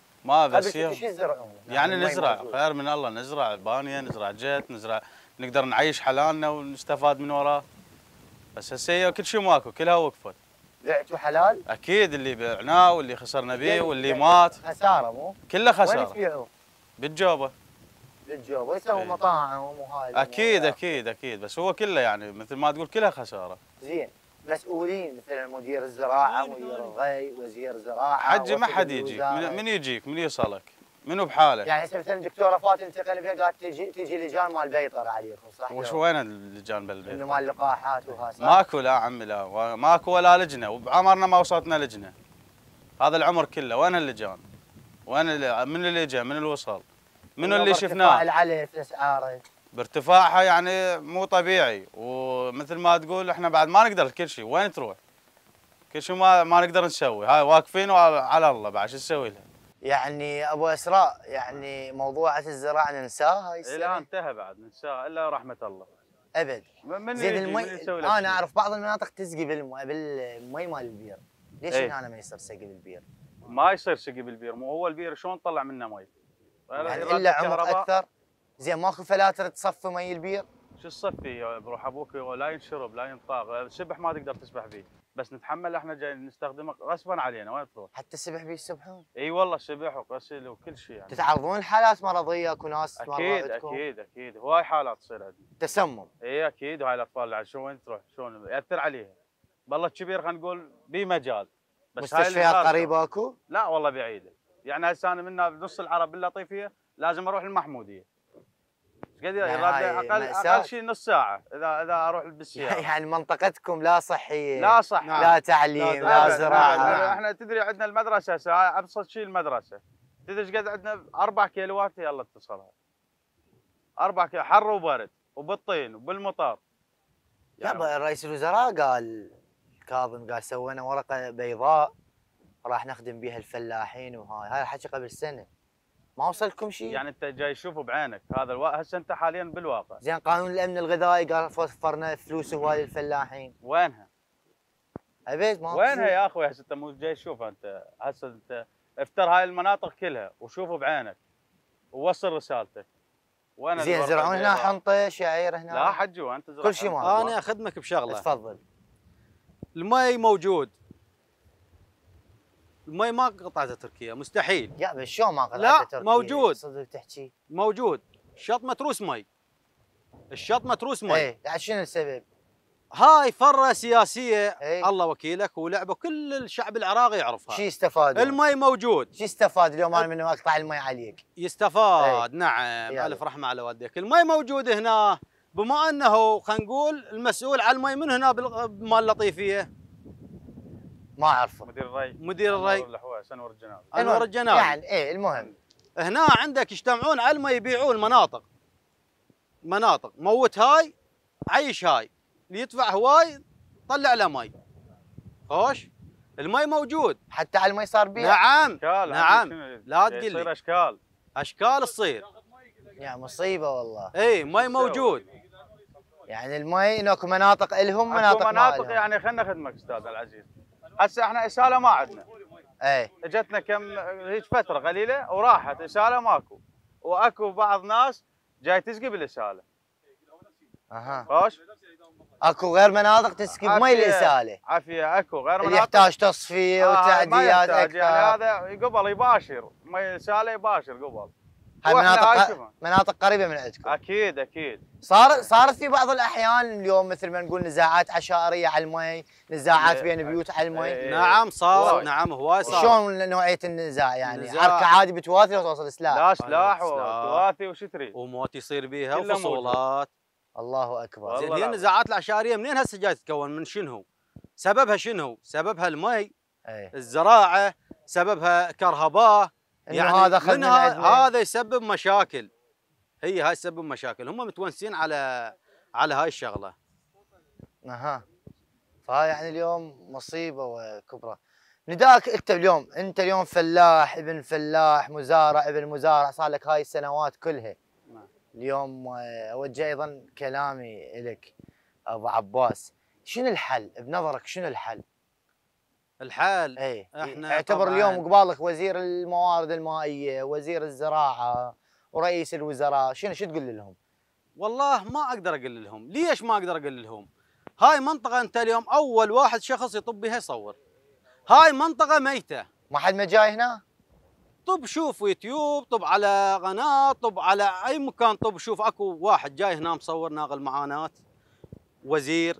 Speaker 7: ما بس
Speaker 1: قبل كنتوا شو تزرعون؟
Speaker 7: يعني نزرع خير من الله، نزرع بانيه، نزرع جت، نزرع نقدر نعيش حلالنا ونستفاد من وراه. بس هسه كل شيء ماكو، كلها وقفت.
Speaker 1: بعتوا حلال؟
Speaker 7: اكيد اللي بعناه واللي خسرنا به واللي مات
Speaker 1: خساره مو؟
Speaker 7: كله خساره.
Speaker 1: وين تبيعوه؟
Speaker 7: بالجوبه.
Speaker 1: بالجوبه يسووا
Speaker 7: ايه.
Speaker 1: مطاعم وهاي.
Speaker 7: اكيد اكيد اكيد، بس هو كله يعني مثل ما تقول كلها خساره.
Speaker 1: زين، مسؤولين مثل مدير الزراعه، مدير الري، وزير الزراعه،
Speaker 7: حجي ما
Speaker 1: وفد
Speaker 7: حد يجيك،
Speaker 1: الوزارة.
Speaker 7: من, من يجيك؟ من يوصلك؟ منو بحاله؟
Speaker 1: يعني هسه مثلا دكتوره فاتن انتقل فيها قالت تجي تجي لجان مال بيطر عليكم صح؟
Speaker 7: وش وين اللجان بالبيت؟
Speaker 1: انه مال لقاحات وها صح؟
Speaker 7: ماكو لا عمي لا، ماكو ولا لجنه، وبعمرنا ما وصلتنا لجنه. هذا العمر كله وين اللجان؟ وين اللي من اللي جاء؟ من اللي وصل؟ منو اللي شفناه؟
Speaker 1: العلف اسعاره
Speaker 7: بارتفاعها يعني مو طبيعي، ومثل ما تقول احنا بعد ما نقدر كل شيء، وين تروح؟ كل شيء ما ما نقدر نسوي، هاي واقفين على الله بعد شو نسوي لها؟
Speaker 1: يعني ابو اسراء، يعني موضوع الزراعه ننساها هاي السنه؟
Speaker 7: لا انتهى بعد ننساها الا رحمه الله.
Speaker 1: ابد.
Speaker 7: من
Speaker 1: زين
Speaker 7: يجي
Speaker 1: المي،
Speaker 7: من يسوي لك
Speaker 1: انا
Speaker 7: شيء؟
Speaker 1: اعرف بعض المناطق تسقي بالمي بالمي مال البير، ليش
Speaker 7: ايه؟
Speaker 1: هنا ما يصير سقي بالبير؟
Speaker 7: ما يصير سقي بالبير، مو هو البير شلون طلع منه مي؟
Speaker 1: يعني الا عمق اكثر. زين ماكو فلاتر تصفي مي البير؟
Speaker 7: شو الصفي بروح ابوك لا ينشرب لا ينطاق، السبح ما تقدر تسبح فيه، بس نتحمل احنا جاي نستخدمه غصبا علينا، وين تروح؟
Speaker 1: حتى السبح بيه يسبحون؟
Speaker 7: اي والله السبح وغسل وكل شيء يعني.
Speaker 1: تتعرضون لحالات مرضيه اكو ناس
Speaker 7: اكيد اكيد اكيد، هواي حالات تصير عندنا.
Speaker 1: تسمم؟
Speaker 7: اي اكيد، وهاي الاطفال بعد شو وين تروح؟ شلون ياثر عليها؟ بالله كبير خلينا نقول بي مجال، بس هاي
Speaker 1: مستشفيات قريبه اكو؟
Speaker 7: لا والله بعيده، يعني هسه انا منا بنص العرب باللطيفيه لازم اروح المحموديه. قد اقل اقل شيء نص ساعه اذا اذا اروح بالسياره.
Speaker 1: يعني منطقتكم لا صحيه،
Speaker 7: لا صح،
Speaker 1: لا تعليم، لا, لا زراعه.
Speaker 7: احنا تدري عندنا المدرسه هسه ابسط شيء المدرسه، تدري ايش قد عندنا؟ اربع كيلوات يلا اتصلها. اربع كيلو حر وبرد وبالطين وبالمطر.
Speaker 1: يعني لا رئيس الوزراء قال كاظم قال سوينا ورقه بيضاء راح نخدم بها الفلاحين وهاي، هاي الحكي قبل سنه. ما وصلكم شيء؟
Speaker 7: يعني انت جاي تشوفه بعينك هذا الو... هسه انت حاليا بالواقع.
Speaker 1: زين قانون الامن الغذائي قال وفرنا فلوس هواي للفلاحين.
Speaker 7: وينها؟
Speaker 1: ابد ما
Speaker 7: وينها يا اخوي؟ هسه انت مو جاي تشوفها انت، هسه انت افتر هاي المناطق كلها وشوفه بعينك ووصل رسالتك. وين
Speaker 1: زين زرعون هنا حنطه شعير هنا؟
Speaker 7: لا حجي وين تزرع؟
Speaker 1: كل شيء
Speaker 6: ما انا اخدمك بشغله.
Speaker 1: تفضل.
Speaker 6: المي موجود، المي ما قطعتها تركيا مستحيل.
Speaker 1: يا بس شلون ما قطعتها تركيا؟
Speaker 6: لا موجود
Speaker 1: صدق تحكي؟
Speaker 6: موجود، الشط متروس مي، الشط متروس مي.
Speaker 1: ايه يعني شنو السبب؟
Speaker 6: هاي فره سياسيه
Speaker 1: ايه؟
Speaker 6: الله وكيلك، ولعبه كل الشعب العراقي يعرفها.
Speaker 1: شو يستفاد؟
Speaker 6: المي موجود.
Speaker 1: شو استفاد اليوم انا من اقطع المي عليك؟
Speaker 6: يستفاد
Speaker 1: ايه؟
Speaker 6: نعم.
Speaker 1: يلا.
Speaker 6: الف رحمه على والديك. المي موجود هنا، بما انه خلينا نقول المسؤول على المي من هنا بمال اللطيفيه.
Speaker 1: ما اعرفه.
Speaker 7: مدير الري.
Speaker 6: مدير الري
Speaker 7: انور الجنابي.
Speaker 6: انور الجنابي.
Speaker 1: يعني ايه المهم
Speaker 6: هنا عندك يجتمعون على المي يبيعون مناطق مناطق، موت هاي عيش هاي، اللي يدفع هواي طلع له مي. خوش المي موجود
Speaker 1: حتى على المي صار بيع.
Speaker 6: نعم
Speaker 7: اشكال
Speaker 6: نعم. لا تقول
Speaker 7: يصير
Speaker 6: لي
Speaker 7: اشكال
Speaker 6: اشكال تصير.
Speaker 1: يعني مصيبه والله.
Speaker 6: اي مي موجود.
Speaker 1: يعني المي اكو مناطق الهم مناطق
Speaker 7: اكو
Speaker 1: ما
Speaker 7: مناطق
Speaker 1: إلهم.
Speaker 7: يعني خلينا نخدمك استاذ العزيز. هسه احنا اساله ما عندنا.
Speaker 1: ايه
Speaker 7: اجتنا كم هيك فتره قليله وراحت اساله ماكو، واكو بعض ناس جاي تسقي بالاساله.
Speaker 1: اها.
Speaker 7: خوش؟
Speaker 1: اكو غير مناطق تسقي بمي الاساله.
Speaker 7: عافيه اكو غير
Speaker 1: اللي
Speaker 7: مناطق
Speaker 1: يحتاج تصفيه
Speaker 7: آه
Speaker 1: وتعديات اكثر.
Speaker 7: يعني هذا قبل يباشر مي الاساله يباشر قبل.
Speaker 1: هاي
Speaker 7: وإحنا هاي
Speaker 1: مناطق
Speaker 7: شوفها.
Speaker 1: مناطق قريبه من عندكم.
Speaker 7: اكيد اكيد.
Speaker 1: صار صارت في بعض الاحيان اليوم مثل ما نقول نزاعات عشائريه على المي، نزاعات بين بيوت على المي.
Speaker 7: إيه.
Speaker 6: نعم صار.
Speaker 7: واي.
Speaker 6: نعم هواي صار.
Speaker 1: شلون نوعيه النزاع يعني؟
Speaker 6: نزاع.
Speaker 1: عركه عادي بتواثي لو توصل سلاح؟
Speaker 7: لا سلاح
Speaker 6: سلاح.
Speaker 7: وتواثي وش تريد؟
Speaker 6: وموت يصير بيها
Speaker 7: كله
Speaker 6: وفصولات.
Speaker 1: الله اكبر.
Speaker 7: والله
Speaker 6: زين هي
Speaker 7: العظيم.
Speaker 6: النزاعات العشائريه منين هسه جاي تتكون؟ من شنو؟ سببها شنو؟ سببها المي،
Speaker 1: ايه
Speaker 6: الزراعه، سببها كهرباء.
Speaker 1: انه
Speaker 6: يعني
Speaker 1: هذا اخذ من
Speaker 6: منها
Speaker 1: عندنا.
Speaker 6: هذا يسبب مشاكل. هي هاي تسبب مشاكل، هم متونسين على على هاي الشغله.
Speaker 1: اها. فهاي يعني اليوم مصيبه وكبرى. نداك انت اليوم، انت اليوم فلاح ابن فلاح، مزارع ابن مزارع، صار لك هاي السنوات كلها. اليوم اوجه ايضا كلامي لك ابو عباس، شنو الحل بنظرك؟ شنو الحل؟
Speaker 6: الحل
Speaker 1: اي
Speaker 6: احنا
Speaker 1: اعتبر اليوم قبالك وزير الموارد المائيه، وزير الزراعه، ورئيس الوزراء، شنو شو تقول لهم؟
Speaker 6: والله ما اقدر اقول لهم، ليش ما اقدر اقول لهم؟ هاي منطقه انت اليوم اول واحد شخص يطب بها يصور. هاي منطقه ميته.
Speaker 1: ما حد ما جاي هنا؟
Speaker 6: طب شوف يوتيوب، طب على قناه، طب على اي مكان، طب شوف اكو واحد جاي هنا مصور ناقل معاناه، وزير،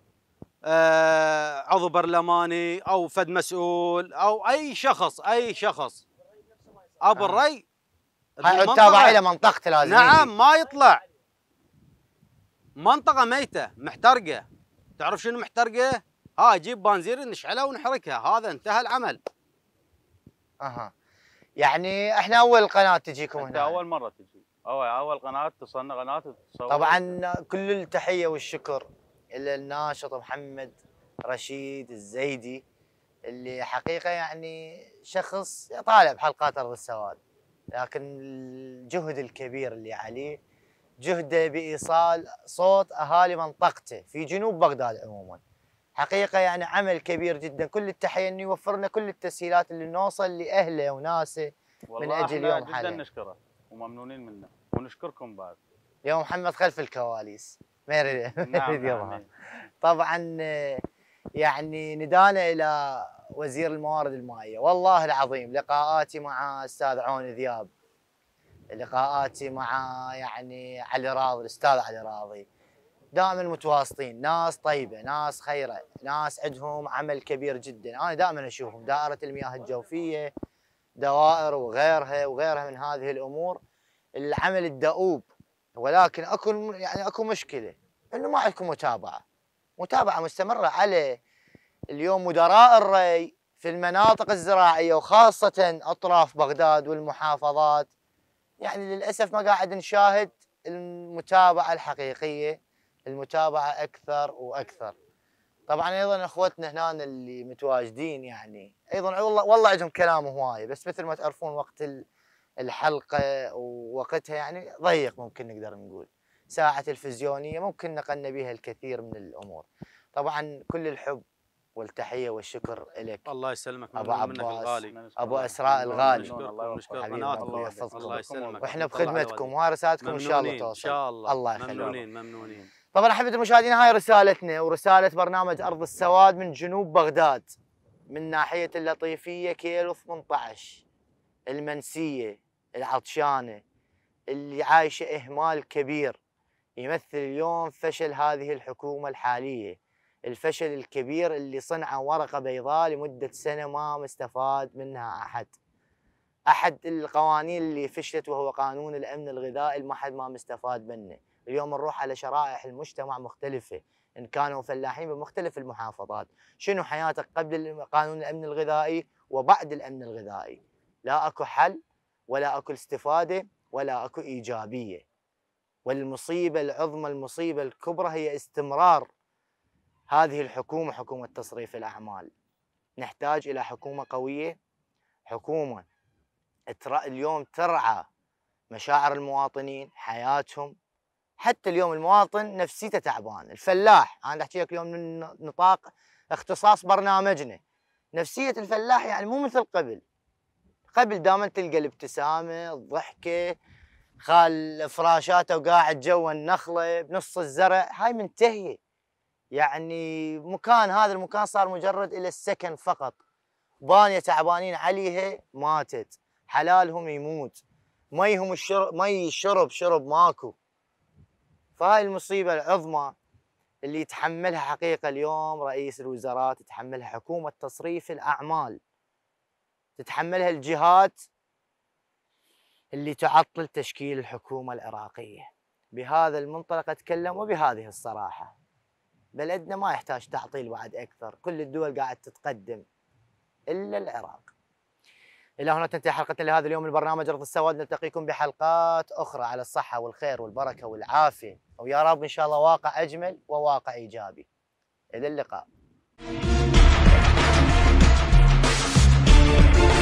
Speaker 6: آه عضو برلماني او فد مسؤول او اي شخص اي شخص ابو
Speaker 1: آه.
Speaker 6: الري
Speaker 1: هاي تابع الى منطقته لازم.
Speaker 6: نعم ما يطلع. منطقه ميته محترقه. تعرف شنو محترقه؟ هاي جيب بنزين نشعلها ونحركها، هذا انتهى العمل.
Speaker 1: اها يعني احنا اول قناه تجيكم هنا.
Speaker 8: اول مره تجي، اول اول قناه تصنع قناه تصور.
Speaker 1: طبعا كل التحيه والشكر الى الناشط محمد رشيد الزيدي، اللي حقيقه يعني شخص يطالع بحلقات ارض السواد، لكن الجهد الكبير اللي عليه جهده بايصال صوت اهالي منطقته في جنوب بغداد عموما. حقيقه يعني عمل كبير جدا، كل التحيه انه يوفر لنا كل التسهيلات اللي نوصل لاهله وناسه من اجل اليوم حاليا.
Speaker 8: والله جدا نشكره وممنونين منه ونشكركم بعد.
Speaker 1: اليوم محمد خلف الكواليس ما يريد
Speaker 8: نعم
Speaker 1: يظهر.
Speaker 8: نعم.
Speaker 1: طبعا يعني ندانا الى وزير الموارد المائيه، والله العظيم لقاءاتي مع استاذ عون ذياب، لقاءاتي مع يعني علي راضي، الاستاذ علي راضي، دائما متواصلين، ناس طيبه، ناس خيره، ناس عندهم عمل كبير جدا. انا دائما اشوفهم دائره المياه الجوفيه، دوائر وغيرها وغيرها من هذه الامور، العمل الدؤوب. ولكن اكو يعني اكو مشكله انه ما عندكم متابعه، متابعه مستمره على اليوم مدراء الري في المناطق الزراعيه وخاصه اطراف بغداد والمحافظات. يعني للاسف ما قاعد نشاهد المتابعه الحقيقيه، المتابعه اكثر واكثر. طبعا ايضا اخوتنا هنا اللي متواجدين يعني ايضا والله والله عندهم كلام هوايه، بس مثل ما تعرفون وقت الحلقه ووقتها يعني ضيق، ممكن نقدر نقول ساعه الفيزيونيه ممكن نقلنا بها الكثير من الامور. طبعا كل الحب والتحيه والشكر لك
Speaker 6: الله يسلمك
Speaker 1: ابو عباس،
Speaker 6: الغالي،
Speaker 1: ابو اسراء الغالي،
Speaker 6: نشكر
Speaker 1: الله يحفظكم،
Speaker 6: الله يسلمك،
Speaker 1: واحنا بخدمتكم وهاي رسالتكم ان شاء الله توصل.
Speaker 6: ان شاء الله
Speaker 1: الله يخليك.
Speaker 6: ممنونين ممنونين.
Speaker 1: طبعا احبة المشاهدين هاي رسالتنا ورسالة برنامج أرض السواد من جنوب بغداد، من ناحية اللطيفية كيلو ثمانية عشر، المنسية، العطشانة، اللي عايشة إهمال كبير يمثل اليوم فشل هذه الحكومة الحالية، الفشل الكبير اللي صنعه ورقة بيضاء لمدة سنة ما مستفاد منها أحد. أحد القوانين اللي فشلت وهو قانون الأمن الغذائي ما حد ما مستفاد منه. اليوم نروح على شرائح المجتمع مختلفة، إن كانوا فلاحين بمختلف المحافظات، شنو حياتك قبل قانون الأمن الغذائي وبعد الأمن الغذائي؟ لا أكو حل ولا أكو استفادة ولا أكو إيجابية. والمصيبة العظمى، المصيبة الكبرى هي استمرار هذه الحكومة، حكومة تصريف الأعمال. نحتاج إلى حكومة قوية، حكومة اليوم ترعى مشاعر المواطنين، حياتهم. حتى اليوم المواطن نفسيته تعبان، الفلاح، انا احكي لك اليوم من نطاق اختصاص برنامجنا، نفسيه الفلاح يعني مو مثل قبل. قبل دائما تلقى الابتسامه، الضحكه، خال فراشاته وقاعد جوا النخله بنص الزرع، هاي منتهيه. يعني مكان، هذا المكان صار مجرد الى السكن فقط. بانيه تعبانين عليها ماتت، حلالهم يموت، ميهم الشرب، مي الشرب شرب ماكو. فهاي المصيبة العظمى اللي يتحملها حقيقة اليوم رئيس الوزراء، تتحملها حكومة تصريف الأعمال، تتحملها الجهات اللي تعطل تشكيل الحكومة العراقية. بهذا المنطلق أتكلم وبهذه الصراحة. بلدنا ما يحتاج تعطيل بعد أكثر، كل الدول قاعد تتقدم إلا العراق. إلى هنا تنتهي حلقتنا لهذا اليوم من برنامج أرض السواد، نلتقيكم بحلقات أخرى على الصحة والخير والبركة والعافية، ويا رب إن شاء الله واقع أجمل وواقع إيجابي. إلى اللقاء.